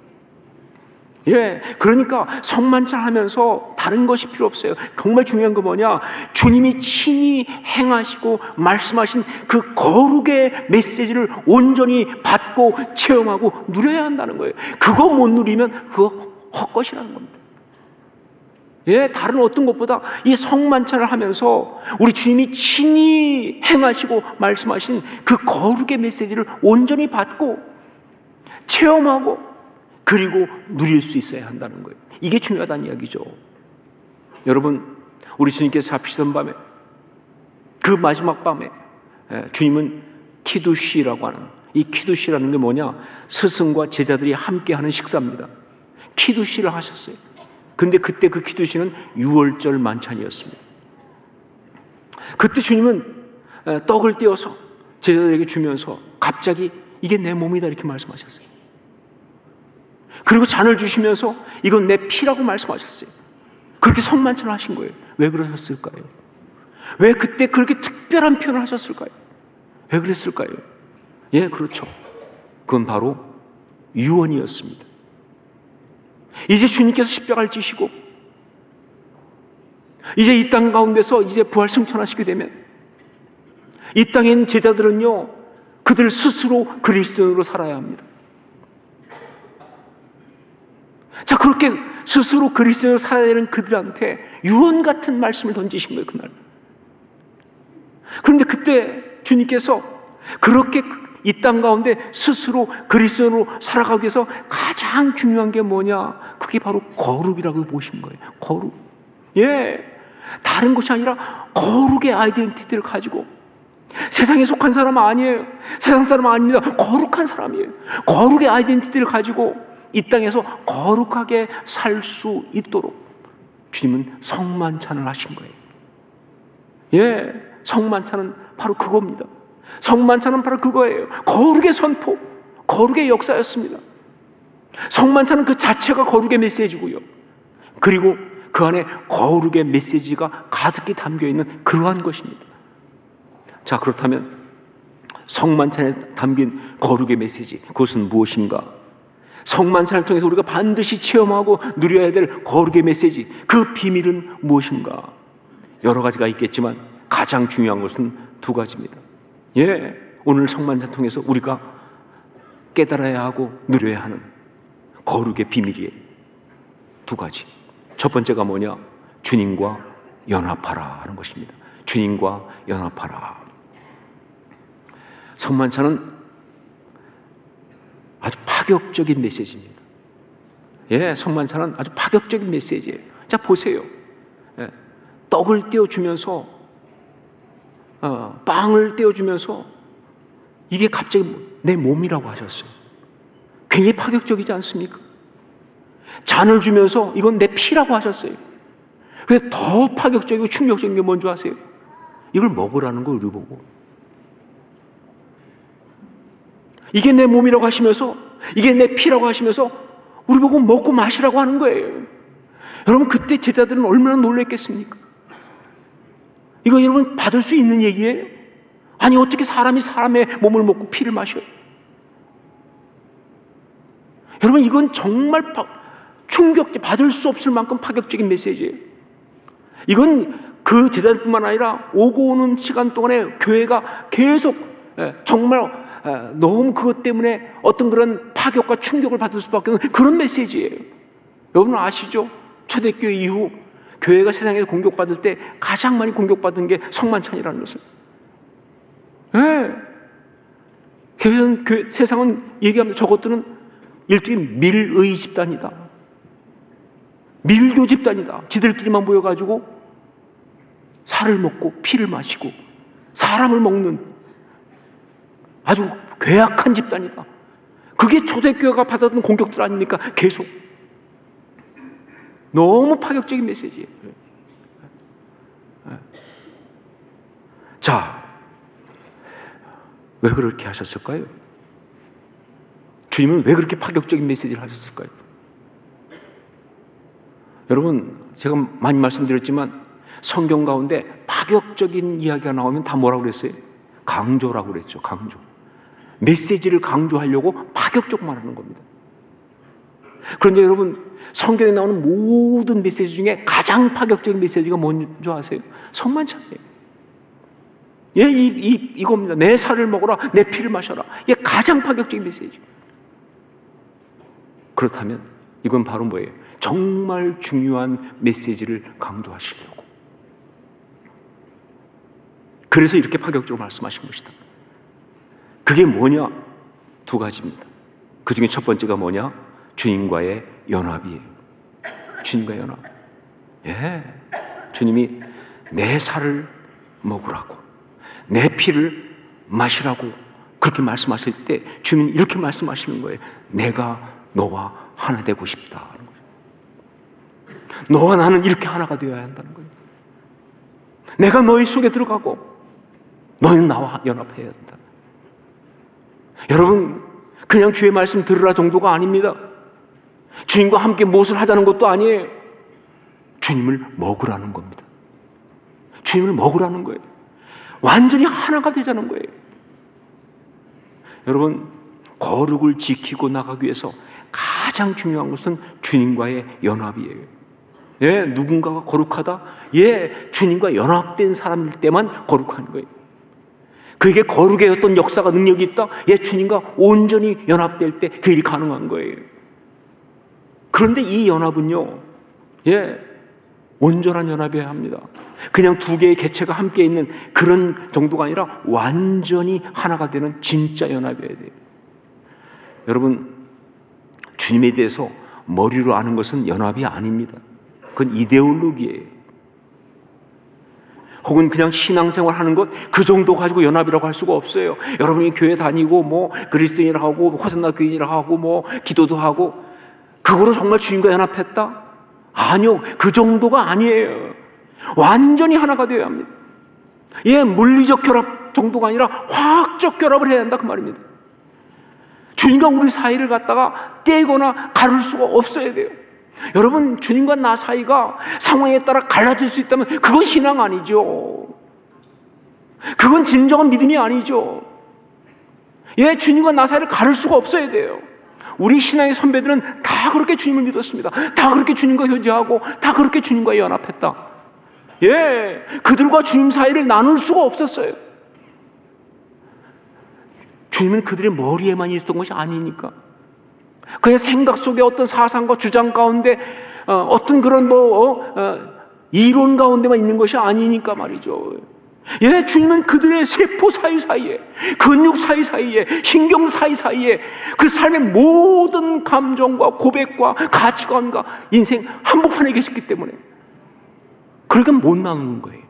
그러니까 성만찬 하면서 다른 것이 필요 없어요. 정말 중요한 거 뭐냐? 주님이 친히 행하시고 말씀하신 그 거룩의 메시지를 온전히 받고 체험하고 누려야 한다는 거예요. 그거 못 누리면 그거 헛것이라는 겁니다. 다른 어떤 것보다 이 성만찬을 하면서 우리 주님이 친히 행하시고 말씀하신 그 거룩의 메시지를 온전히 받고 체험하고 그리고 누릴 수 있어야 한다는 거예요. 이게 중요하다는 이야기죠. 여러분, 우리 주님께서 잡히시던 밤에, 그 마지막 밤에 주님은 키두시라고 하는, 이 키두시라는 게 뭐냐? 스승과 제자들이 함께하는 식사입니다. 키두시를 하셨어요. 근데 그때 그 키두시는 6월절 만찬이었습니다. 그때 주님은 떡을 떼어서 제자들에게 주면서 갑자기 이게 내 몸이다 이렇게 말씀하셨어요. 그리고 잔을 주시면서 이건 내 피라고 말씀하셨어요. 그렇게 성만찬을 하신 거예요. 왜 그러셨을까요? 왜 그때 그렇게 특별한 표현을 하셨을까요? 왜 그랬을까요? 그렇죠. 그건 바로 유언이었습니다. 이제 주님께서 십자가를 지시고 이제 이 땅 가운데서 이제 부활 승천하시게 되면 이 땅에 있는 제자들은요, 그들 스스로 그리스도인으로 살아야 합니다. 자, 그렇게 스스로 그리스도인으로 살아야 되는 그들한테 유언 같은 말씀을 던지신 거예요, 그날. 그런데 그때 주님께서 그렇게 이 땅 가운데 스스로 그리스도인으로 살아가기 위해서 가장 중요한 게 뭐냐? 그게 바로 거룩이라고 보신 거예요. 거룩. 다른 것이 아니라 거룩의 아이덴티티를 가지고, 세상에 속한 사람은 아니에요. 세상 사람은 아닙니다. 거룩한 사람이에요. 거룩의 아이덴티티를 가지고 이 땅에서 거룩하게 살 수 있도록 주님은 성만찬을 하신 거예요. 성만찬은 바로 그겁니다. 성만찬은 바로 그거예요. 거룩의 선포, 거룩의 역사였습니다. 성만찬은 그 자체가 거룩의 메시지고요. 그리고 그 안에 거룩의 메시지가 가득히 담겨있는 그러한 것입니다. 자, 그렇다면 성만찬에 담긴 거룩의 메시지, 그것은 무엇인가? 성만찬을 통해서 우리가 반드시 체험하고 누려야 될 거룩의 메시지, 그 비밀은 무엇인가? 여러 가지가 있겠지만 가장 중요한 것은 두 가지입니다. 오늘 성만찬 통해서 우리가 깨달아야 하고 누려야 하는 거룩의 비밀이 두 가지. 첫 번째가 뭐냐? 주님과 연합하라 하는 것입니다. 주님과 연합하라. 성만찬은 아주 파격적인 메시지입니다. 성만찬은 아주 파격적인 메시지예요. 자, 보세요. 떡을 떼어주면서 빵을 떼어주면서 이게 갑자기 내 몸이라고 하셨어요. 굉장히 파격적이지 않습니까? 잔을 주면서 이건 내 피라고 하셨어요. 근데 더 파격적이고 충격적인 게 뭔지 아세요? 이걸 먹으라는 거 우리 보고. 이게 내 몸이라고 하시면서, 이게 내 피라고 하시면서 우리 보고 먹고 마시라고 하는 거예요. 여러분, 그때 제자들은 얼마나 놀랐겠습니까? 이거 여러분 받을 수 있는 얘기예요? 아니, 어떻게 사람이 사람의 몸을 먹고 피를 마셔요? 여러분, 이건 정말 충격적, 받을 수 없을 만큼 파격적인 메시지예요. 이건 그 제자들뿐만 아니라 오고 오는 시간 동안에 교회가 계속 정말 너무 그것 때문에 어떤 그런 파격과 충격을 받을 수밖에 없는 그런 메시지예요. 여러분 아시죠? 초대교회 이후 교회가 세상에서 공격받을 때 가장 많이 공격받은 게 성만찬이라는 것을. 세상은 얘기합니다. 저것들은 일종의 밀의 집단이다. 밀교 집단이다. 지들끼리만 모여가지고 살을 먹고 피를 마시고 사람을 먹는 아주 괴악한 집단이다. 그게 초대교회가 받았던 공격들 아닙니까? 계속. 너무 파격적인 메시지예요. 자, 왜 그렇게 하셨을까요? 주님은 왜 그렇게 파격적인 메시지를 하셨을까요? 여러분, 제가 많이 말씀드렸지만 성경 가운데 파격적인 이야기가 나오면 다 뭐라고 그랬어요? 강조라고 그랬죠. 강조. 메시지를 강조하려고 파격적만 하는 겁니다. 그런데 여러분, 성경에 나오는 모든 메시지 중에 가장 파격적인 메시지가 뭔지 아세요? 성만찬이에요. 이겁니다. 내 살을 먹어라, 내 피를 마셔라. 이게 가장 파격적인 메시지. 그렇다면 이건 바로 뭐예요? 정말 중요한 메시지를 강조하시려고. 그래서 이렇게 파격적으로 말씀하신 것이다. 그게 뭐냐? 두 가지입니다. 그 중에 첫 번째가 뭐냐? 주님과의 연합이에요. 주님과 연합. 주님이 내 살을 먹으라고, 내 피를 마시라고 그렇게 말씀하실 때 주님은 이렇게 말씀하시는 거예요. 내가 너와 하나 되고 싶다 하는 거예요. 너와 나는 이렇게 하나가 되어야 한다는 거예요. 내가 너희 속에 들어가고 너희는 나와 연합해야 한다. 여러분, 그냥 주의 말씀 들으라 정도가 아닙니다. 주님과 함께 무엇을 하자는 것도 아니에요. 주님을 먹으라는 겁니다. 주님을 먹으라는 거예요. 완전히 하나가 되자는 거예요. 여러분, 거룩을 지키고 나가기 위해서 가장 중요한 것은 주님과의 연합이에요. 누군가가 거룩하다? 주님과 연합된 사람일 때만 거룩한 거예요. 그에게 거룩의 어떤 역사가 능력이 있다? 주님과 온전히 연합될 때 그 일이 가능한 거예요. 그런데 이 연합은요, 온전한 연합이어야 합니다. 그냥 두 개의 개체가 함께 있는 그런 정도가 아니라 완전히 하나가 되는 진짜 연합이어야 돼요. 여러분, 주님에 대해서 머리로 아는 것은 연합이 아닙니다. 그건 이데올로기예요. 혹은 그냥 신앙생활 하는 것, 그 정도 가지고 연합이라고 할 수가 없어요. 여러분이 교회 다니고 뭐 그리스도인이라 하고 호산나 교인이라 하고 뭐 기도도 하고 그거로 정말 주님과 연합했다? 아니요, 그 정도가 아니에요. 완전히 하나가 되어야 합니다. 물리적 결합 정도가 아니라 화학적 결합을 해야 한다 그 말입니다. 주님과 우리 사이를 갖다가 떼거나 가를 수가 없어야 돼요. 여러분, 주님과 나 사이가 상황에 따라 갈라질 수 있다면 그건 신앙 아니죠. 그건 진정한 믿음이 아니죠. 예, 주님과 나 사이를 가를 수가 없어야 돼요. 우리 신앙의 선배들은 다 그렇게 주님을 믿었습니다. 다 그렇게 주님과 교제하고 다 그렇게 주님과 연합했다. 예, 그들과 주님 사이를 나눌 수가 없었어요. 주님은 그들의 머리에만 있었던 것이 아니니까. 그냥 생각 속에 어떤 사상과 주장 가운데 어떤 그런 이론 가운데만 있는 것이 아니니까 말이죠. 예, 주님은 그들의 세포 사이사이에, 근육 사이사이에, 신경 사이사이에 그 삶의 모든 감정과 고백과 가치관과 인생 한복판에 계셨기 때문에 그러니까 못 나누는 거예요.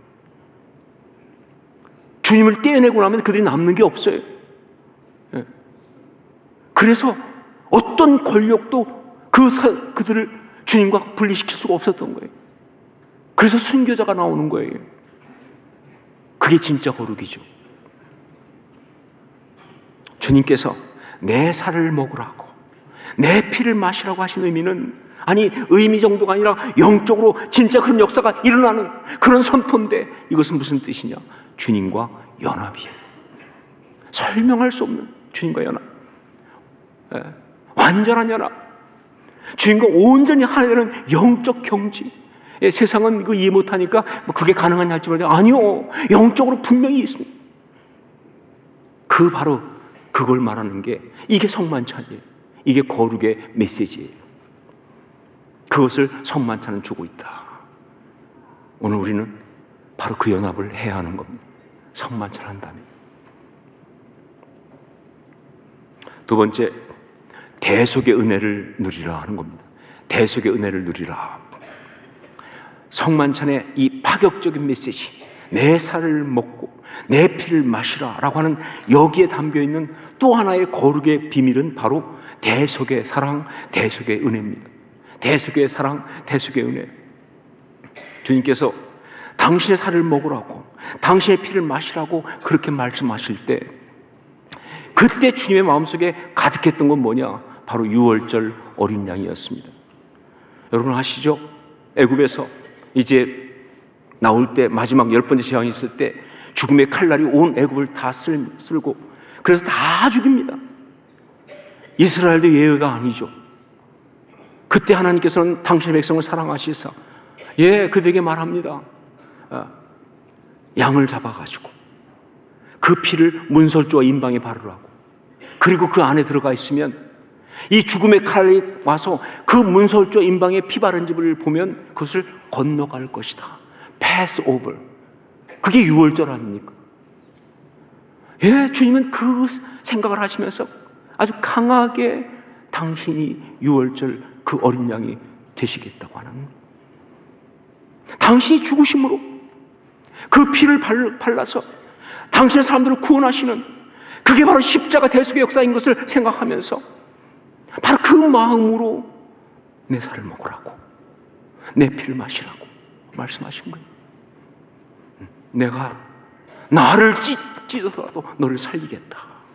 주님을 떼어내고 나면 그들이 남는 게 없어요. 예. 그래서 어떤 권력도 그들을 주님과 분리시킬 수가 없었던 거예요. 그래서 순교자가 나오는 거예요. 그게 진짜 거룩이죠. 주님께서 내 살을 먹으라고, 내 피를 마시라고 하신 의미는, 아니 의미 정도가 아니라 영적으로 진짜 그런 역사가 일어나는 그런 선포인데, 이것은 무슨 뜻이냐? 주님과 연합이에요. 설명할 수 없는 주님과 연합. 완전한 연합. 주님과 온전히 하나되는 영적 경지. 예, 세상은 이거 이해 못하니까 그게 가능하냐 할지 모르겠는데, 아니요, 영적으로 분명히 있습니다. 바로 그걸 말하는 게, 이게 성만찬이에요. 이게 거룩의 메시지예요. 그것을 성만찬은 주고 있다. 오늘 우리는 바로 그 연합을 해야 하는 겁니다. 성만찬 한다면. 두 번째, 대속의 은혜를 누리라 하는 겁니다. 대속의 은혜를 누리라. 성만찬의 이 파격적인 메시지, 내 살을 먹고 내 피를 마시라 라고 하는 여기에 담겨있는 또 하나의 거룩의 비밀은 바로 대속의 사랑, 대속의 은혜입니다. 대속의 사랑, 대속의 은혜. 주님께서 당신의 살을 먹으라고, 당신의 피를 마시라고 그렇게 말씀하실 때, 그때 주님의 마음속에 가득했던 건 뭐냐? 바로 유월절 어린 양이었습니다. 여러분 아시죠? 애굽에서 이제 나올 때 마지막 10번째 재앙이 있을 때 죽음의 칼날이 온 애굽을 다 쓸고, 그래서 다 죽입니다. 이스라엘도 예외가 아니죠. 그때 하나님께서는 당신의 백성을 사랑하시사, 예, 그들에게 말합니다. 양을 잡아가지고 그 피를 문설주와 임방에 바르라고. 그리고 그 안에 들어가 있으면 이 죽음의 칼이 와서 그 문설주와 임방에 피 바른 집을 보면 그것을 건너갈 것이다. pass over. 그게 유월절 아닙니까? 예, 주님은 그 생각을 하시면서 아주 강하게 당신이 유월절 그 어린 양이 되시겠다고 하는, 당신이 죽으심으로 그 피를 발라서 당신의 사람들을 구원하시는, 그게 바로 십자가 대속의 역사인 것을 생각하면서 바로 그 마음으로 내 살을 먹으라고, 내 피를 마시라고 말씀하신 거예요. 내가 나를 찢어서라도 너를 살리겠다.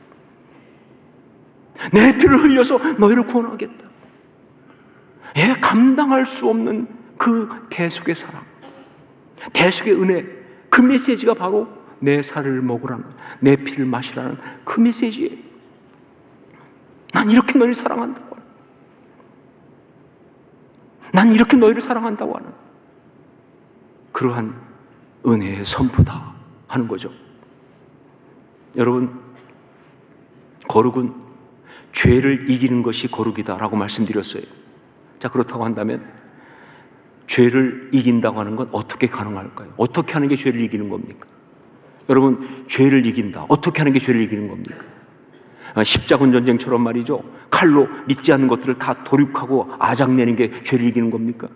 내 피를 흘려서 너희를 구원하겠다. 예, 감당할 수 없는 그 대속의 사랑, 대속의 은혜, 그 메시지가 바로 내 살을 먹으라는, 내 피를 마시라는 그 메시지예요. 난 이렇게 너희를 사랑한다고 하는, 난 이렇게 너희를 사랑한다고 하는 그러한 은혜의 선포다 하는 거죠. 여러분, 거룩은 죄를 이기는 것이 거룩이다라고 말씀드렸어요. 자, 그렇다고 한다면 죄를 이긴다고 하는 건 어떻게 가능할까요? 어떻게 하는 게 죄를 이기는 겁니까? 여러분, 죄를 이긴다. 어떻게 하는 게 죄를 이기는 겁니까? 십자군 전쟁처럼 말이죠. 칼로 믿지 않는 것들을 다 도륙하고 아작내는 게 죄를 이기는 겁니까?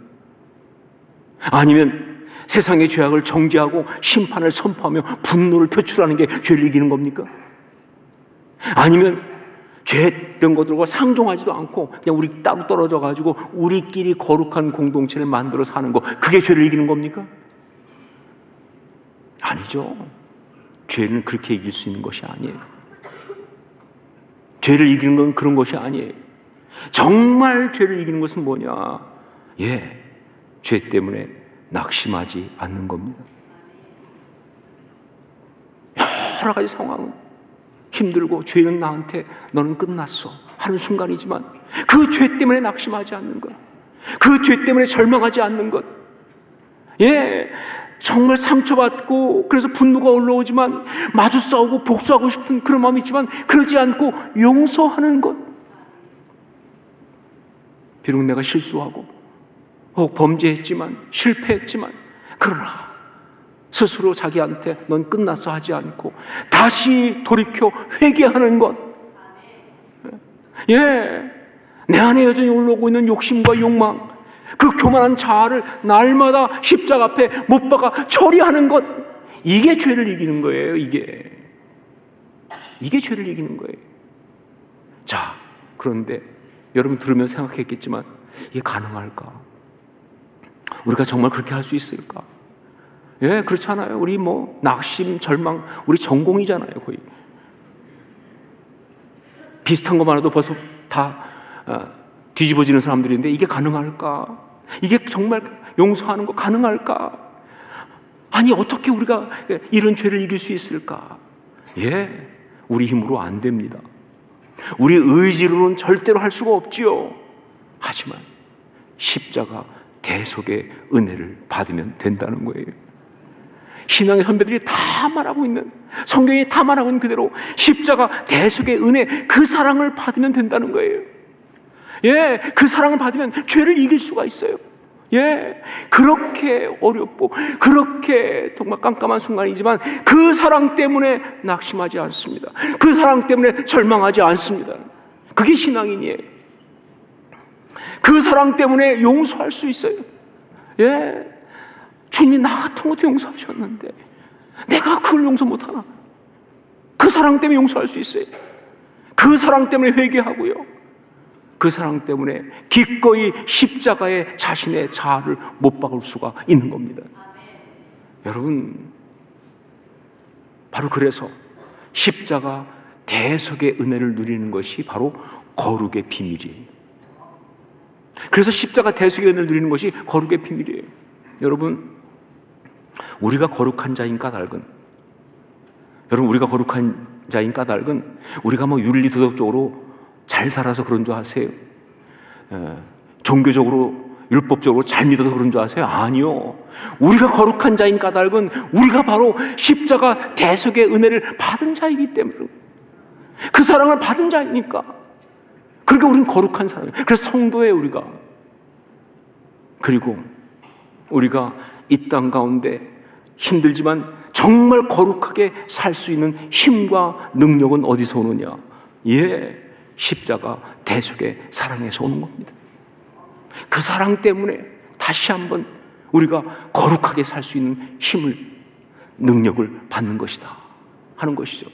아니면 세상의 죄악을 정죄하고 심판을 선포하며 분노를 표출하는 게 죄를 이기는 겁니까? 아니면 죄된 것들과 상종하지도 않고 그냥 우리 따로 떨어져 가지고 우리끼리 거룩한 공동체를 만들어 사는 거, 그게 죄를 이기는 겁니까? 아니죠. 죄는 그렇게 이길 수 있는 것이 아니에요. 죄를 이기는 건 그런 것이 아니에요. 정말 죄를 이기는 것은 뭐냐? 죄 때문에 낙심하지 않는 겁니다. 여러 가지 상황은 힘들고 죄는 나한테 너는 끝났어 하는 순간이지만 그 죄 때문에 낙심하지 않는 것, 그 죄 때문에 절망하지 않는 것, 정말 상처받고 그래서 분노가 올라오지만 마주 싸우고 복수하고 싶은 그런 마음이 있지만 그러지 않고 용서하는 것. 비록 내가 실수하고 혹 범죄했지만 실패했지만 그러나 스스로 자기한테 넌 끝났어 하지 않고 다시 돌이켜 회개하는 것. 내 안에 여전히 올라오고 있는 욕심과 욕망, 그 교만한 자아를 날마다 십자가 앞에 못 박아 처리하는 것. 이게 죄를 이기는 거예요. 이게 죄를 이기는 거예요. 자, 그런데 여러분 들으면서 생각했겠지만 이게 가능할까? 우리가 정말 그렇게 할 수 있을까? 그렇잖아요. 우리 낙심, 절망, 우리 전공이잖아요. 거의 비슷한 것만 해도 벌써 다 뒤집어지는 사람들인데 이게 가능할까? 이게 정말 용서하는 거 가능할까? 아니 어떻게 우리가 이런 죄를 이길 수 있을까? 우리 힘으로 안 됩니다. 우리 의지로는 절대로 할 수가 없지요. 하지만 십자가 대속의 은혜를 받으면 된다는 거예요. 신앙의 선배들이 다 말하고 있는, 성경이 다 말하고 있는 그대로 십자가 대속의 은혜, 그 사랑을 받으면 된다는 거예요. 그 사랑을 받으면 죄를 이길 수가 있어요. 그렇게 어렵고 그렇게 정말 깜깜한 순간이지만 그 사랑 때문에 낙심하지 않습니다. 그 사랑 때문에 절망하지 않습니다. 그게 신앙인이에요. 그 사랑 때문에 용서할 수 있어요. 주님이 나 같은 것도 용서하셨는데 내가 그걸 용서 못하나? 그 사랑 때문에 용서할 수 있어요. 그 사랑 때문에 회개하고요, 그 사랑 때문에 기꺼이 십자가에 자신의 자아를 못 박을 수가 있는 겁니다. 여러분, 바로 그래서 십자가 대속의 은혜를 누리는 것이 바로 거룩의 비밀이에요. 그래서 십자가 대속의 은혜를 누리는 것이 거룩의 비밀이에요. 여러분, 우리가 거룩한 자인 까닭은, 우리가 거룩한 자인 까닭은 우리가 윤리 도덕적으로 잘 살아서 그런 줄 아세요? 종교적으로 율법적으로 잘 믿어서 그런 줄 아세요? 아니요. 우리가 거룩한 자인 까닭은 우리가 바로 십자가 대속의 은혜를 받은 자이기 때문에, 그 사랑을 받은 자이니까. 그러니까 우리는 거룩한 사람이에요. 그래서 성도예요, 우리가. 그리고 우리가 이 땅 가운데 힘들지만 정말 거룩하게 살 수 있는 힘과 능력은 어디서 오느냐? 십자가 대속의 사랑에서 오는 겁니다. 그 사랑 때문에 다시 한번 우리가 거룩하게 살 수 있는 힘을, 능력을 받는 것이다 하는 것이죠.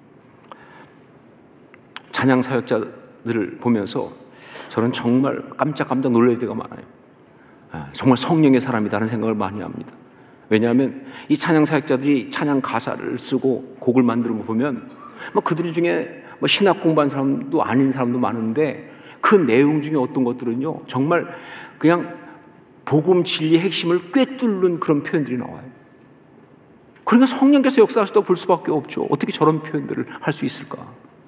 찬양 사역자들을 보면서 저는 정말 깜짝깜짝 놀랄 때가 많아요. 정말 성령의 사람이라는 생각을 많이 합니다. 왜냐하면 이 찬양 사역자들이 찬양 가사를 쓰고 곡을 만드는 거 보면 그들 중에 신학 공부한 사람도 아닌 사람도 많은데 그 내용 중에 어떤 것들은요 정말 그냥 복음 진리의 핵심을 꿰뚫는 그런 표현들이 나와요. 그러니까 성령께서 역사하시다고 볼 수밖에 없죠. 어떻게 저런 표현들을 할 수 있을까?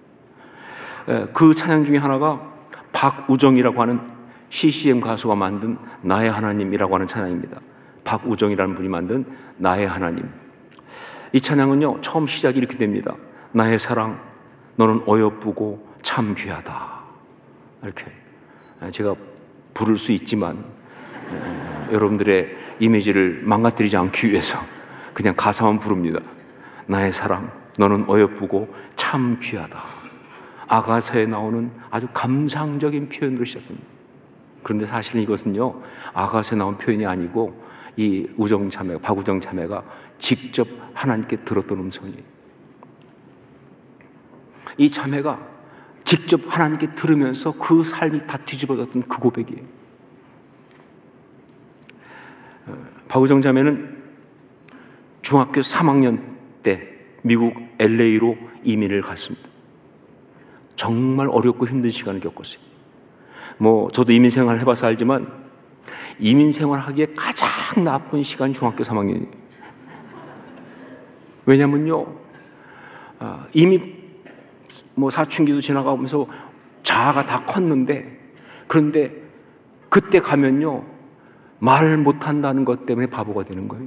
그 찬양 중에 하나가 박우정이라고 하는 CCM 가수가 만든 나의 하나님이라고 하는 찬양입니다. 박우정이라는 분이 만든 나의 하나님. 이 찬양은요 처음 시작이 이렇게 됩니다. 나의 사랑, 너는 어여쁘고 참 귀하다. 이렇게 제가 부를 수 있지만 여러분들의 이미지를 망가뜨리지 않기 위해서 그냥 가사만 부릅니다. 나의 사랑, 너는 어여쁘고 참 귀하다. 아가서에 나오는 아주 감상적인 표현으로 시작합니다. 그런데 사실은 이것은요 아가서에 나온 표현이 아니고 이 우정자매가, 박우정 자매가 직접 하나님께 들었던 음성이에요. 이 자매가 직접 하나님께 들으면서 그 삶이 다 뒤집어졌던 그 고백이에요. 박우정 자매는 중학교 3학년 때 미국 LA로 이민을 갔습니다. 정말 어렵고 힘든 시간을 겪었어요. 저도 이민생활 해봐서 알지만 이민생활 하기에 가장 나쁜 시간이 중학교 3학년이에요. 왜냐면요, 이미 사춘기도 지나가면서 자아가 다 컸는데, 그런데 그때 가면요, 말 못한다는 것 때문에 바보가 되는 거예요.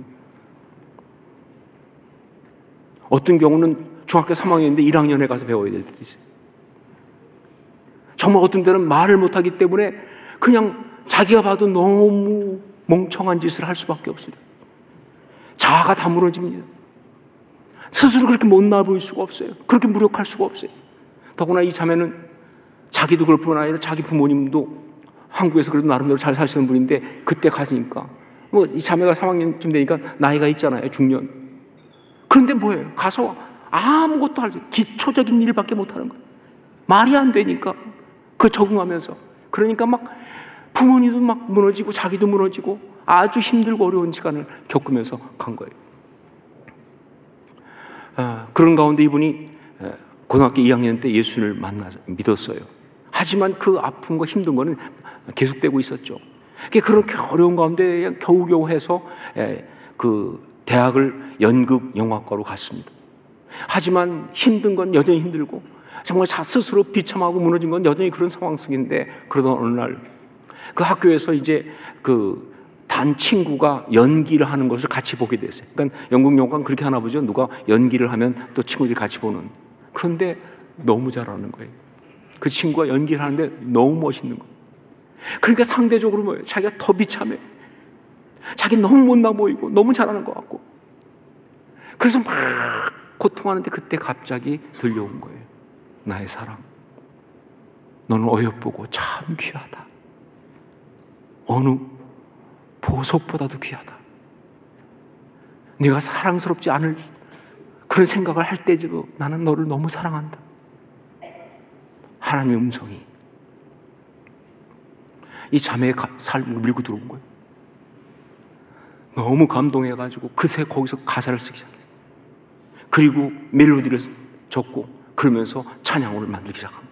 어떤 경우는 중학교 3학년인데 1학년에 가서 배워야 될 때도 있어요. 정말 어떤 때는 말을 못하기 때문에 그냥 자기가 봐도 너무 멍청한 짓을 할 수밖에 없습니다. 자아가 다 무너집니다. 스스로 그렇게 못나 보일 수가 없어요. 그렇게 무력할 수가 없어요. 더구나 이 자매는 자기도 그럴 뿐 아니라 자기 부모님도 한국에서 그래도 나름대로 잘 사시는 분인데, 그때 가시니까 이 자매가 3학년쯤 되니까 나이가 있잖아요. 중년. 그런데 뭐예요? 가서 아무것도 할 수, 기초적인 일밖에 못하는 거예요. 말이 안 되니까 그 적응하면서. 그러니까 막 부모님도 막 무너지고 자기도 무너지고 아주 힘들고 어려운 시간을 겪으면서 간 거예요. 그런 가운데 이분이 고등학교 2학년 때 예수를 믿었어요. 하지만 그 아픔과 힘든 거는 계속되고 있었죠. 그렇게 어려운 가운데 겨우겨우 해서 그 대학을 연극 영화과로 갔습니다. 하지만 힘든 건 여전히 힘들고 정말 스스로 비참하고 무너진 건 여전히 그런 상황 속인데, 그러던 어느 날 그 학교에서 이제 단 친구가 연기를 하는 것을 같이 보게 됐어요. 그러니까 연극 영화는 그렇게 하나 보죠. 누가 연기를 하면 또 친구들이 같이 보는. 그런데 너무 잘하는 거예요. 그 친구가 연기를 하는데 너무 멋있는 거예요. 그러니까 상대적으로 뭐예요? 자기가 더 비참해. 자기 너무 못나 보이고 너무 잘하는 것 같고. 그래서 막 고통하는데 그때 갑자기 들려온 거예요. 나의 사랑, 너는 어여쁘고 참 귀하다. 어느 보석보다도 귀하다. 네가 사랑스럽지 않을 그런 생각을 할 때도 나는 너를 너무 사랑한다. 하나님의 음성이 이 자매의 삶을 밀고 들어온 거예요. 너무 감동해가지고 그새 거기서 가사를 쓰기 시작했어요. 그리고 멜로디를 적고 그러면서 찬양을 만들기 시작합니다.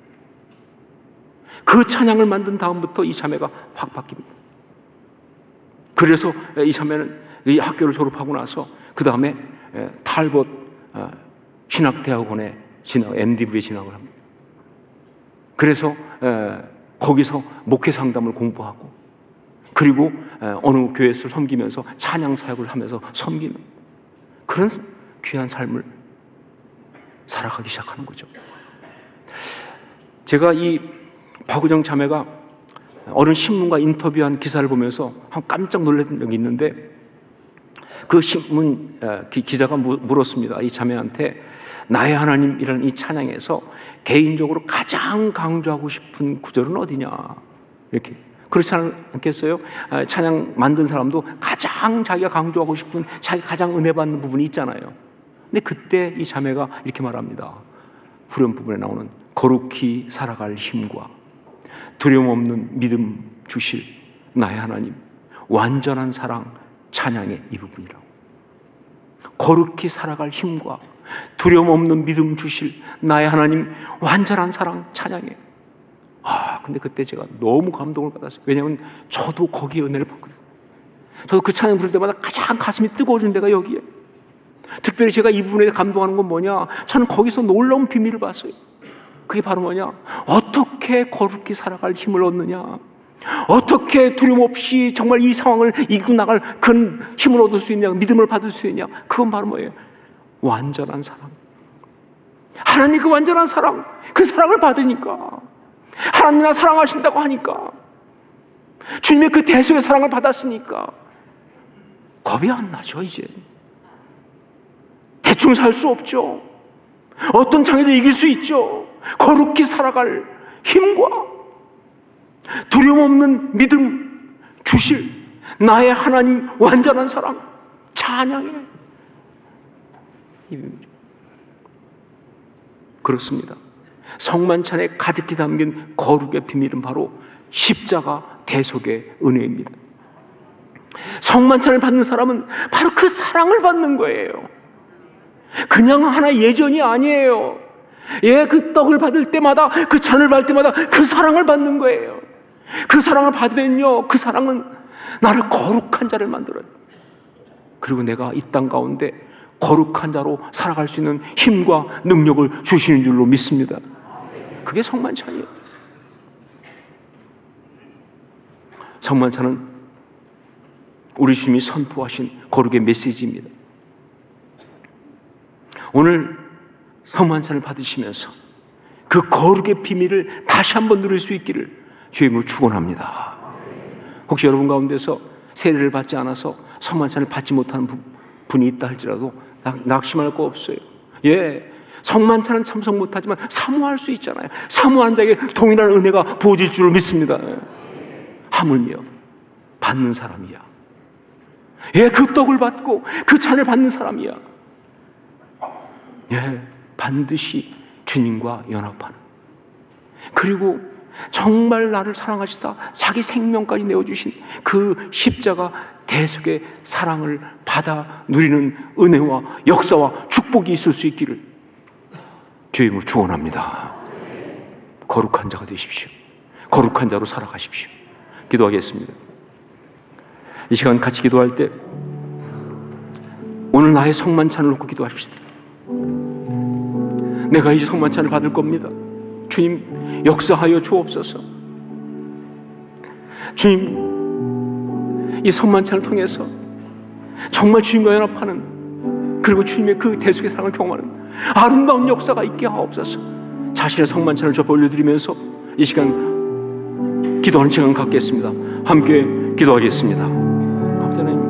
그 찬양을 만든 다음부터 이 자매가 확 바뀝니다. 그래서 이 자매는 이 학교를 졸업하고 나서 그 다음에 탈벗 신학대학원에 MDV에 진학을 합니다. 그래서 거기서 목회 상담을 공부하고, 그리고 어느 교회에서 섬기면서 찬양 사역을 하면서 섬기는 그런 귀한 삶을 살아가기 시작하는 거죠. 제가 이 박우정 자매가 어느 신문과 인터뷰한 기사를 보면서 깜짝 놀랐던 적이 있는데, 그 신문 기자가 물었습니다. 이 자매한테 나의 하나님이라는 이 찬양에서 개인적으로 가장 강조하고 싶은 구절은 어디냐, 이렇게. 그렇지 않겠어요? 찬양 만든 사람도 가장 자기가 강조하고 싶은, 자기 가장 은혜 받는 부분이 있잖아요. 근데 그때 이 자매가 이렇게 말합니다. 후렴 부분에 나오는 거룩히 살아갈 힘과 두려움 없는 믿음 주실 나의 하나님, 완전한 사랑 찬양의 이 부분이라고. 거룩히 살아갈 힘과 두려움 없는 믿음 주실 나의 하나님, 완전한 사랑 찬양해. 근데 그때 제가 너무 감동을 받았어요. 왜냐하면 저도 거기에 은혜를 받거든요. 저도 그 찬양 부를 때마다 가장 가슴이 뜨거워지는 데가 여기에. 특별히 제가 이 부분에 감동하는 건 뭐냐, 저는 거기서 놀라운 비밀을 봤어요. 그게 바로 뭐냐, 어떻게 거룩히 살아갈 힘을 얻느냐, 어떻게 두려움 없이 정말 이 상황을 이기고 나갈 그런 힘을 얻을 수 있냐, 믿음을 받을 수 있냐. 그건 바로 뭐예요? 완전한 사랑. 하나님 그 완전한 사랑, 그 사랑을 받으니까, 하나님 나 사랑하신다고 하니까, 주님의 그 대속의 사랑을 받았으니까 겁이 안 나죠. 이제 대충 살 수 없죠. 어떤 장애도 이길 수 있죠. 거룩히 살아갈 힘과 두려움 없는 믿음 주실 나의 하나님, 완전한 사랑 찬양해. 그렇습니다. 성만찬에 가득히 담긴 거룩의 비밀은 바로 십자가 대속의 은혜입니다. 성만찬을 받는 사람은 바로 그 사랑을 받는 거예요. 그냥 하나의 예전이 아니에요. 예, 그 떡을 받을 때마다, 그 잔을 받을 때마다 그 사랑을 받는 거예요. 그 사랑을 받으면요, 그 사랑은 나를 거룩한 자를 만들어요. 그리고 내가 이 땅 가운데 거룩한 자로 살아갈 수 있는 힘과 능력을 주시는 줄로 믿습니다. 그게 성만찬이에요. 성만찬은 우리 주님이 선포하신 거룩의 메시지입니다. 오늘 성만찬을 받으시면서 그 거룩의 비밀을 다시 한번 누릴 수 있기를 주의 이름으로 축원합니다. 혹시 여러분 가운데서 세례를 받지 않아서 성만찬을 받지 못하는 분이 있다 할지라도 낙심할 거 없어요. 예, 성만찬은 참석 못하지만 사모할 수 있잖아요. 사모하는 자에게 동일한 은혜가 부어질 줄을 믿습니다. 하물며 받는 사람이야. 예, 그 떡을 받고 그 잔을 받는 사람이야. 예, 반드시 주님과 연합하는, 그리고 정말 나를 사랑하시다 자기 생명까지 내어주신 그 십자가 대속의 사랑을 받아 누리는 은혜와 역사와 축복이 있을 수 있기를 주의 이름으로 축원합니다. 거룩한 자가 되십시오. 거룩한 자로 살아가십시오. 기도하겠습니다. 이 시간 같이 기도할 때 오늘 나의 성만찬을 놓고 기도하십시다. 내가 이제 성만찬을 받을 겁니다. 주님, 역사하여 주옵소서. 주님, 이 성만찬을 통해서 정말 주님과 연합하는, 그리고 주님의 그 대속의 사랑을 경험하는 아름다운 역사가 있게 하옵소서. 자신의 성만찬을 접어 올려드리면서 이 시간 기도하는 시간 갖겠습니다. 함께 기도하겠습니다. 하나님,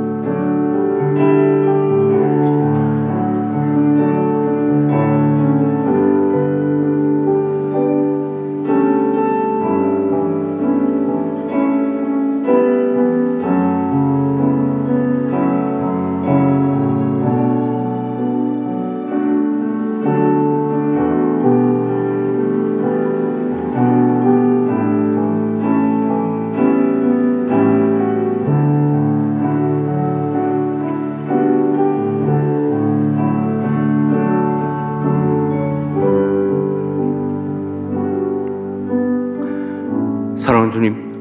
사랑하는 주님,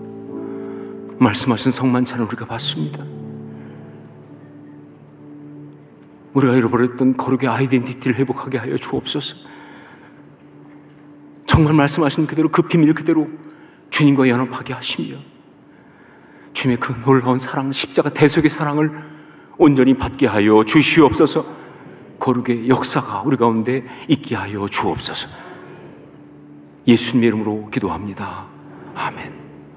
말씀하신 성만찬을 우리가 받습니다. 우리가 잃어버렸던 거룩의 아이덴티티를 회복하게 하여 주옵소서. 정말 말씀하신 그대로 그 비밀 그대로 주님과 연합하게 하시며 주님의 그 놀라운 사랑, 십자가 대속의 사랑을 온전히 받게 하여 주시옵소서. 거룩의 역사가 우리 가운데 있게 하여 주옵소서. 예수님의 이름으로 기도합니다. 아멘.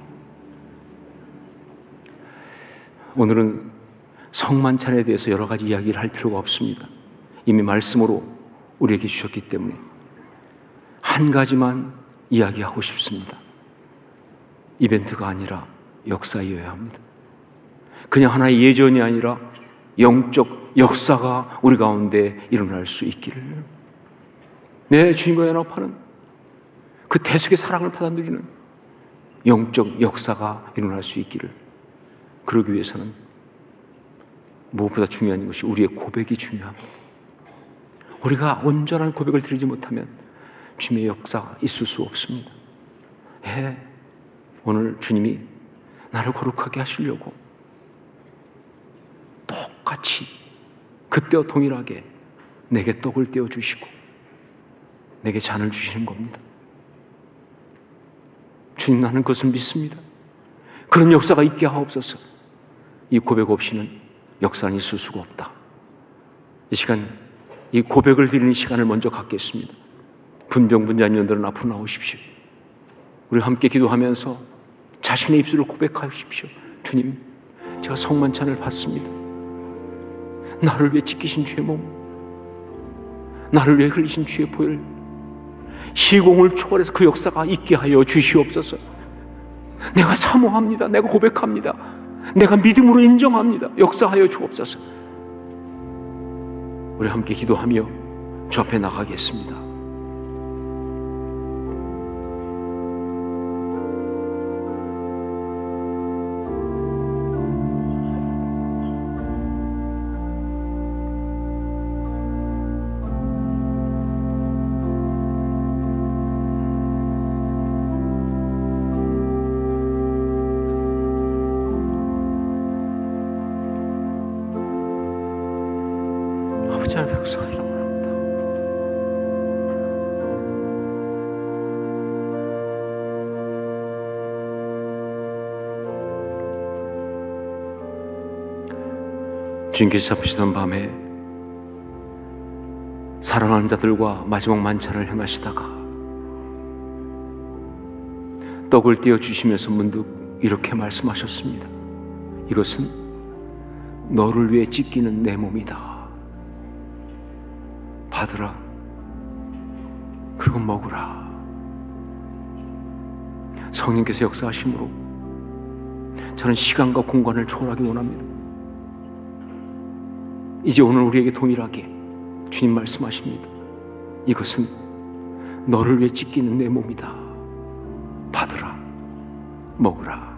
오늘은 성만찬에 대해서 여러 가지 이야기를 할 필요가 없습니다. 이미 말씀으로 우리에게 주셨기 때문에 한 가지만 이야기하고 싶습니다. 이벤트가 아니라 역사이어야 합니다. 그냥 하나의 예전이 아니라 영적 역사가 우리 가운데 일어날 수 있기를, 내 주님과 연합하는 그 대속의 사랑을 받아 누리는 영적 역사가 일어날 수 있기를, 그러기 위해서는 무엇보다 중요한 것이 우리의 고백이 중요합니다. 우리가 온전한 고백을 드리지 못하면 주님의 역사가 있을 수 없습니다. 예, 오늘 주님이 나를 거룩하게 하시려고 똑같이 그때와 동일하게 내게 떡을 떼어주시고 내게 잔을 주시는 겁니다. 주님, 나는 그것을 믿습니다. 그런 역사가 있게 하옵소서. 이 고백 없이는 역사는 있을 수가 없다. 이 시간, 이 고백을 드리는 시간을 먼저 갖겠습니다. 분병분자님들은 앞으로 나오십시오. 우리 함께 기도하면서 자신의 입술을 고백하십시오. 주님, 제가 성만찬을 받습니다. 나를 위해 지키신 주의 몸, 나를 위해 흘리신 주의 보혈, 시공을 초월해서 그 역사가 있게 하여 주시옵소서. 내가 사모합니다. 내가 고백합니다. 내가 믿음으로 인정합니다. 역사하여 주옵소서. 우리 함께 기도하며 주 앞에 나가겠습니다. 아버지 하나님 역사하시라고 합니다. 주님께서 잡으시던 밤에 사랑하는 자들과 마지막 만찬을 행하시다가 떡을 떼어 주시면서 문득 이렇게 말씀하셨습니다. 이것은 너를 위해 찢기는 내 몸이다. 받으라. 그리고 먹으라. 성령께서 역사하심으로 저는 시간과 공간을 초월하기 원합니다. 이제 오늘 우리에게 동일하게 주님 말씀하십니다. 이것은 너를 위해 찢기는 내 몸이다. 받으라. 먹으라.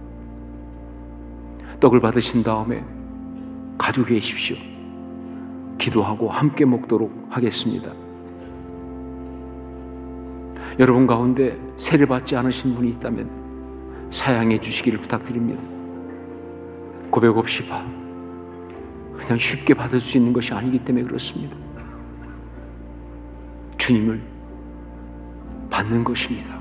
떡을 받으신 다음에 가지고 계십시오. 기도하고 함께 먹도록 하겠습니다. 여러분 가운데 세례 받지 않으신 분이 있다면 사양해 주시기를 부탁드립니다. 고백 없이 그냥 쉽게 받을 수 있는 것이 아니기 때문에 그렇습니다. 주님을 받는 것입니다.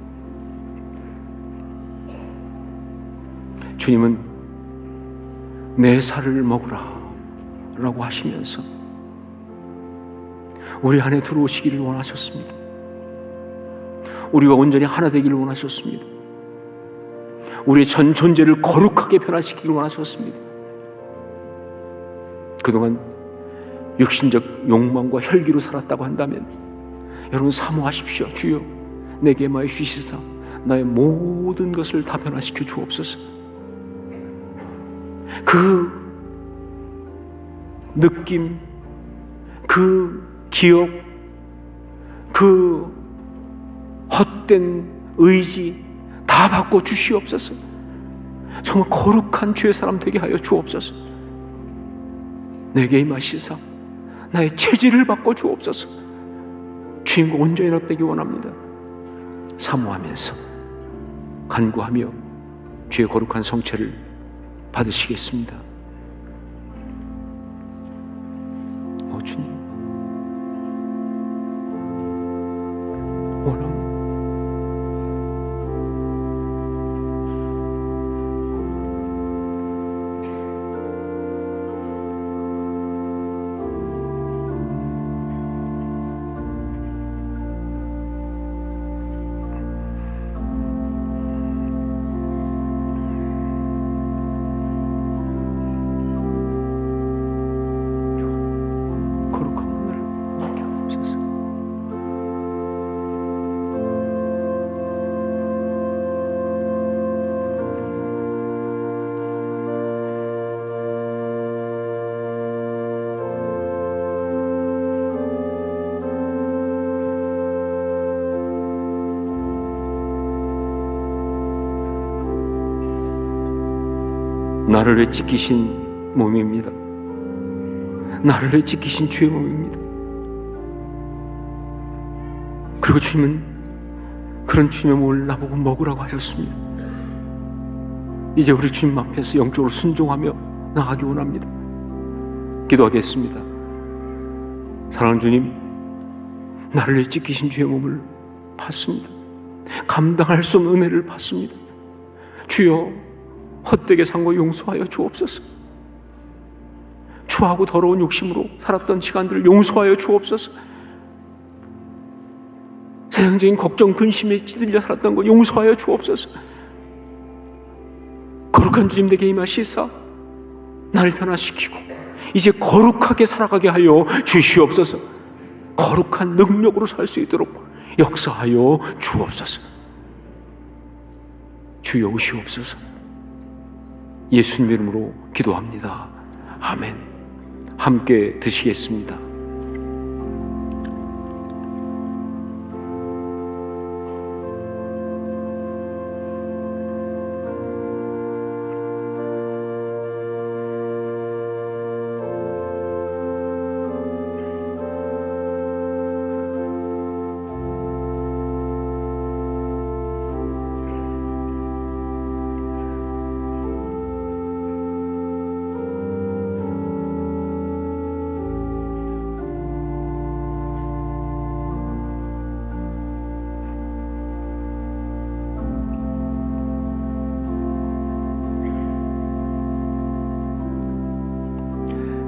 주님은 내 살을 먹으라 라고 하시면서 우리 안에 들어오시기를 원하셨습니다. 우리가 온전히 하나 되기를 원하셨습니다. 우리의 전 존재를 거룩하게 변화시키기를 원하셨습니다. 그동안 육신적 욕망과 혈기로 살았다고 한다면 여러분 사모하십시오. 주여 내게 마여 주시사 나의 모든 것을 다 변화시켜 주옵소서. 그 느낌, 그 기억, 그 헛된 의지 다 바꿔 주시옵소서. 정말 거룩한 주의 사람 되게 하여 주옵소서. 내게 임하시사 나의 체질을 바꿔 주옵소서. 주님과 온전히 합되기 원합니다. 사모하면서 간구하며 주의 거룩한 성체를 받으시겠습니다. 주님 원합니다. 나를 위해 찢기신 몸입니다. 나를 위해 찢기신 주의 몸입니다. 그리고 주님은 그런 주님의 몸을 나보고 먹으라고 하셨습니다. 이제 우리 주님 앞에서 영적으로 순종하며 나아가기 원합니다. 기도하겠습니다. 사랑하는 주님, 나를 위해 찢기신 주의 몸을 받습니다. 감당할 수 없는 은혜를 받습니다. 주여 헛되게 산 거 용서하여 주옵소서. 추하고 더러운 욕심으로 살았던 시간들을 용서하여 주옵소서. 세상적인 걱정, 근심에 찌들려 살았던 거 용서하여 주옵소서. 거룩한 주님 내게 임하시사 나를 변화시키고 이제 거룩하게 살아가게 하여 주시옵소서. 거룩한 능력으로 살 수 있도록 역사하여 주옵소서. 주여 오시옵소서. 예수님 이름으로 기도합니다. 아멘. 함께 드시겠습니다.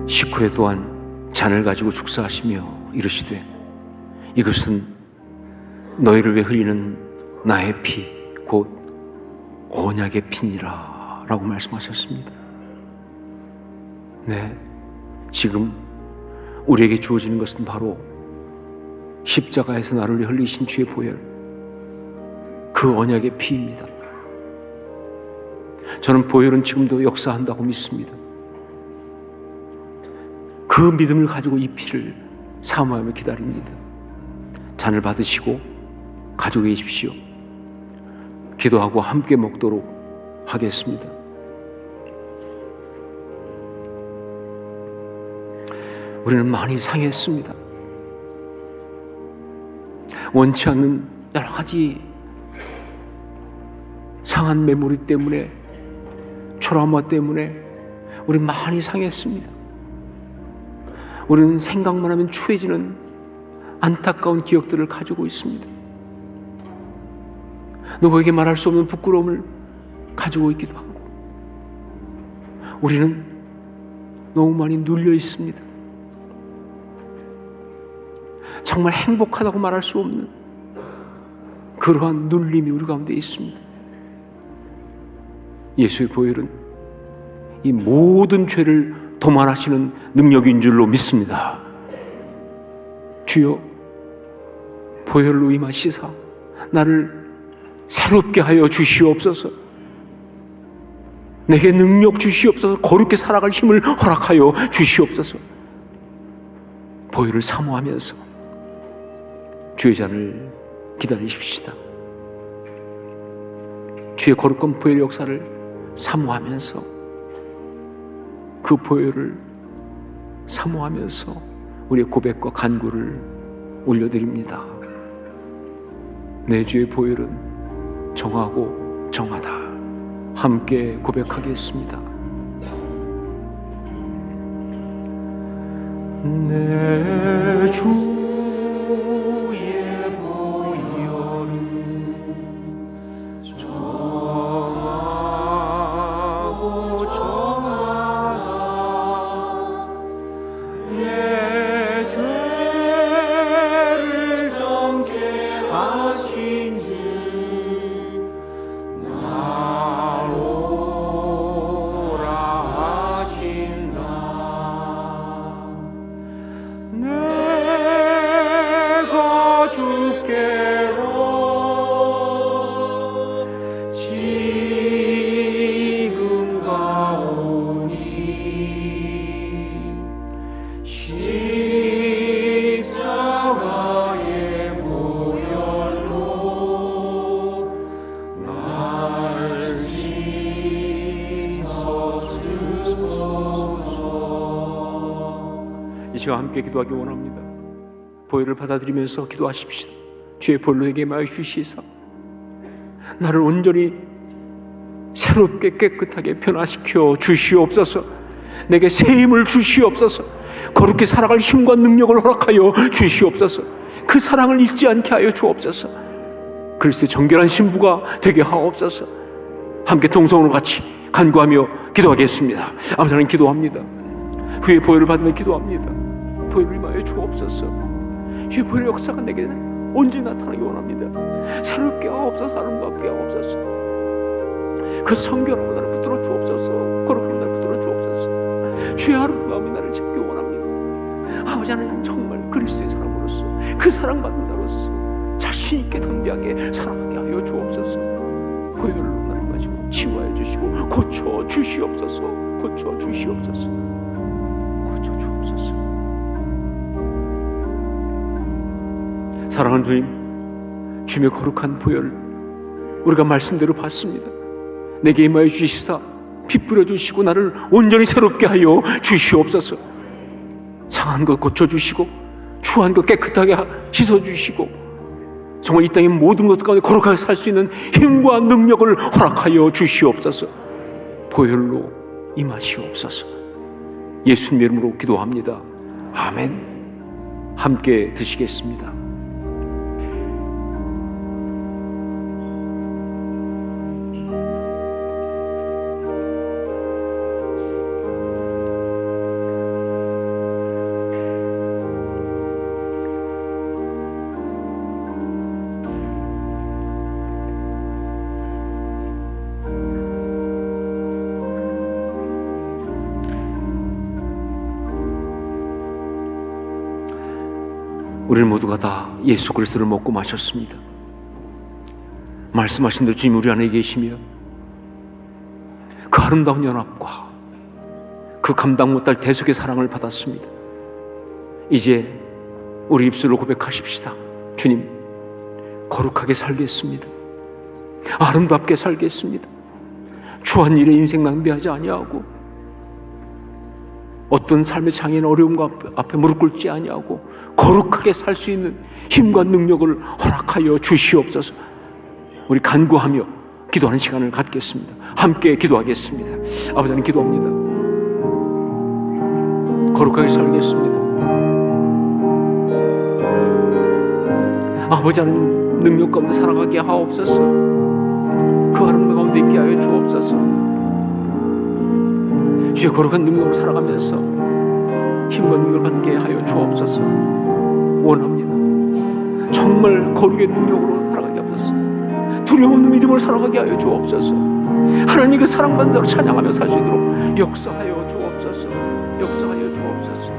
식후에 또한 잔을 가지고 축사하시며 이르시되 이것은 너희를 위해 흘리는 나의 피 곧 언약의 피니라 라고 말씀하셨습니다. 네, 지금 우리에게 주어지는 것은 바로 십자가에서 나를 위해 흘리신 주의 보혈, 그 언약의 피입니다. 저는 보혈은 지금도 역사한다고 믿습니다. 그 믿음을 가지고 이 피를 사모하며 기다립니다. 잔을 받으시고 가지고 계십시오. 기도하고 함께 먹도록 하겠습니다. 우리는 많이 상했습니다. 원치 않는 여러 가지 상한 메모리 때문에, 트라우마 때문에 우리는 많이 상했습니다. 우리는 생각만 하면 추해지는 안타까운 기억들을 가지고 있습니다. 누구에게 말할 수 없는 부끄러움을 가지고 있기도 하고, 우리는 너무 많이 눌려 있습니다. 정말 행복하다고 말할 수 없는 그러한 눌림이 우리 가운데 있습니다. 예수의 보혈은 이 모든 죄를 도말하시는 능력인 줄로 믿습니다. 주여, 보혈로 임하시사 나를 새롭게 하여 주시옵소서. 내게 능력 주시옵소서. 거룩히 살아갈 힘을 허락하여 주시옵소서. 보혈을 사모하면서 주의 잔을 기다리십시다. 주의 거룩한 보혈의 역사를 사모하면서, 그 보혈을 사모하면서 우리의 고백과 간구를 올려드립니다. 내 주의 보혈은 정하고 정하다. 함께 고백하겠습니다. 내 주 함께 기도하기 원합니다. 보혈을 받아들이면서 기도하십시다. 주의 보혈로 내게 마여 주시사 나를 온전히 새롭게 깨끗하게 변화시켜 주시옵소서. 내게 새 힘을 주시옵소서. 거룩히 살아갈 힘과 능력을 허락하여 주시옵소서. 그 사랑을 잊지 않게 하여 주옵소서. 그리스도의 정결한 신부가 되게 하옵소서. 함께 동성으로 같이 간구하며 기도하겠습니다. 아버지 하나님, 기도합니다. 주의 보혈을 받으며 기도합니다. 보혈을 임하여 주옵소서. 주의 보혈의 역사가 내게 언제 나타나기 원합니다. 새롭게 하옵소서. 아름답게 하옵소서. 그 성결함으로 나를 붙들어 주옵소서. 거룩함으로 나를 붙들어 주옵소서. 주의 아름다움이 나를 잡기 원합니다. 아버지 하나님, 정말 그리스도의 사람으로서, 그 사랑받는 자로서 자신 있게 담대하게 살아가게 하여 주옵소서. 보혈로 나를 마시고 치유하여 주시고 고쳐 주시옵소서. 고쳐 주시옵소서. 고쳐 주옵소서. 사랑하는 주님, 주님의 거룩한 보혈 우리가 말씀대로 받습니다. 내게 임하여 주시사 피 뿌려주시고 나를 온전히 새롭게 하여 주시옵소서. 상한 것 고쳐주시고 추한 것 깨끗하게 씻어주시고 정말 이 땅의 모든 것 가운데 거룩하게 살 수 있는 힘과 능력을 허락하여 주시옵소서. 보혈로 임하시옵소서. 예수님 이름으로 기도합니다. 아멘. 함께 드시겠습니다. 우리는 모두가 다 예수 그리스도를 먹고 마셨습니다. 말씀하신 대로 주님 우리 안에 계시며 그 아름다운 연합과 그 감당 못할 대속의 사랑을 받았습니다. 이제 우리 입술로 고백하십시다. 주님, 거룩하게 살겠습니다. 아름답게 살겠습니다. 추한 일에 인생 낭비하지 아니하고 어떤 삶의 장애나 어려움 앞에 무릎 꿇지 아니하고 거룩하게 살 수 있는 힘과 능력을 허락하여 주시옵소서. 우리 간구하며 기도하는 시간을 갖겠습니다. 함께 기도하겠습니다. 아버지 하나님 기도합니다. 거룩하게 살겠습니다. 아버지 하나님 능력 가운데 살아가게 하옵소서. 그 아름다운 가운데 있게 하여 주옵소서. 주의 거룩한 능력으로 살아가면서 힘과 능력을 갖게 하여 주옵소서. 원합니다. 정말 거룩의 능력으로 살아가게 하옵소서. 두려움 없는 믿음으로 살아가게 하여 주옵소서. 하나님 그 사랑받는 자로 찬양하며 살 수 있도록 역사하여 주옵소서. 역사하여 주옵소서.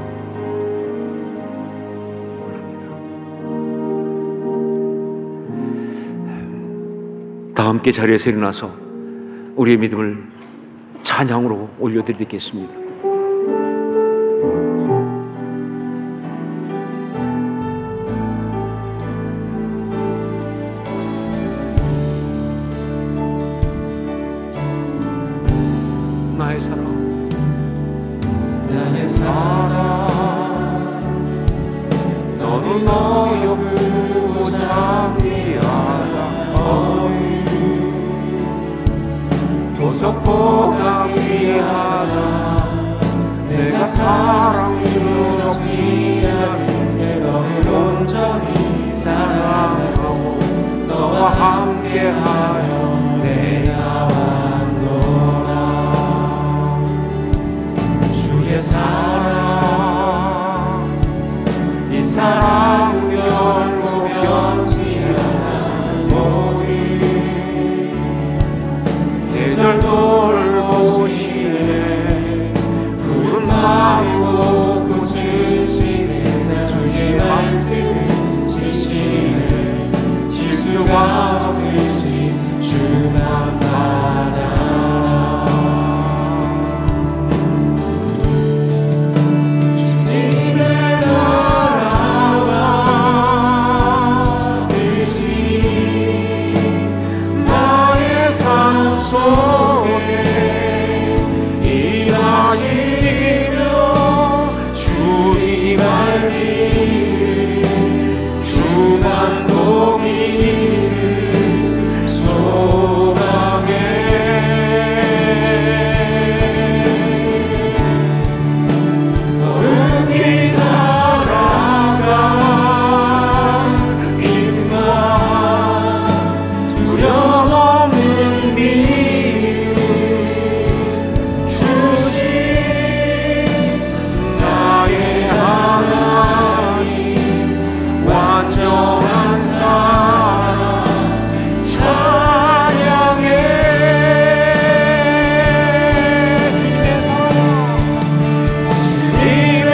다 함께 자리에서 일어나서 우리의 믿음을 찬양으로 올려드리겠습니다. 나의 사랑, 나의 사랑, 너무 어렵고 장비하다 어느 도석보다 귀하다. 내가 사랑스럽지 않은데 너를 온전히 사랑하고 너와 함께하여 내가 왔노라. 주의 사랑, 이 사랑은 결코 변치 않아. 모든 계절 돌보시네. 푸른 마르고 꽃은 지네. 주의 말씀은 지시네. 실수가 없으신 주만 바라라. 주님의 나라와 뜻이 나의 삶 속에 일하시며 주님 알기를 주만 보기를 소망해. 거룩히 살아갈 힘과 두려움 없는 믿음 주신 나의 하나님, 완전한 사랑 찬양해. 주님의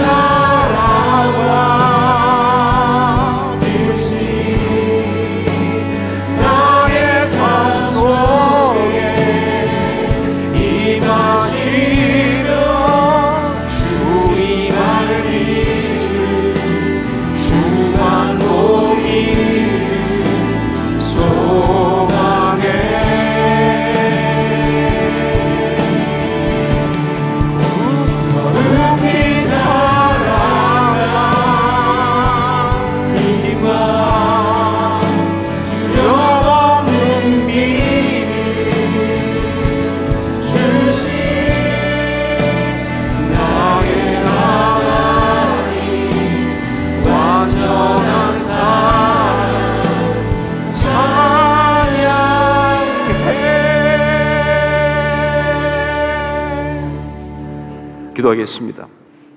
나라와 뜻이 나의 삶 속에 임하시며 주님 알기를 주만 보기를 소망해. 거룩히 살아가 힘과 두려움 없는 믿음 주신 나의 하나님, 완전한 사랑 찬양해. 기도하겠습니다.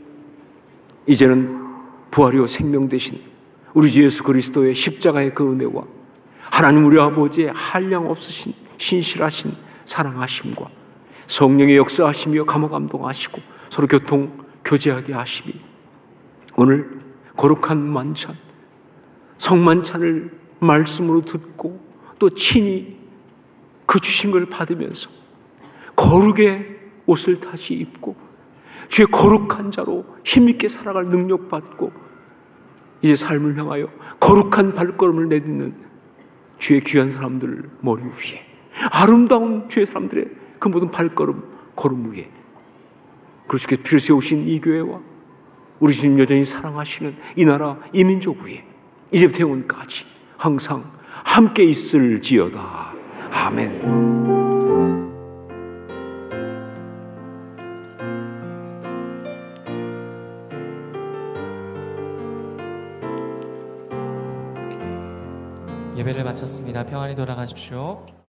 이제는 부활이요 생명 되신 우리 주 예수 그리스도의 십자가의 그 은혜와 하나님 우리 아버지의 한량 없으신 신실하신 사랑하심과 성령의 역사하시며 감화 감동하시고 서로 교통 교제하게 하심이 오늘 거룩한 만찬, 성만찬을 말씀으로 듣고 또 친히 그 주신 걸 받으면서 거룩의 옷을 다시 입고 주의 거룩한 자로 힘있게 살아갈 능력 받고 이제 삶을 향하여 거룩한 발걸음을 내딛는 주의 귀한 사람들 머리 위에, 아름다운 주의 사람들의 그 모든 발걸음 걸음 위에 그리고 주께서 피를 세우신 이 교회와 우리 주님 여전히 사랑하시는 이 나라 이 민족 위에 이제부터 영원까지 항상 함께 있을지어다. 아멘. 예배를 마쳤습니다. 평안히 돌아가십시오.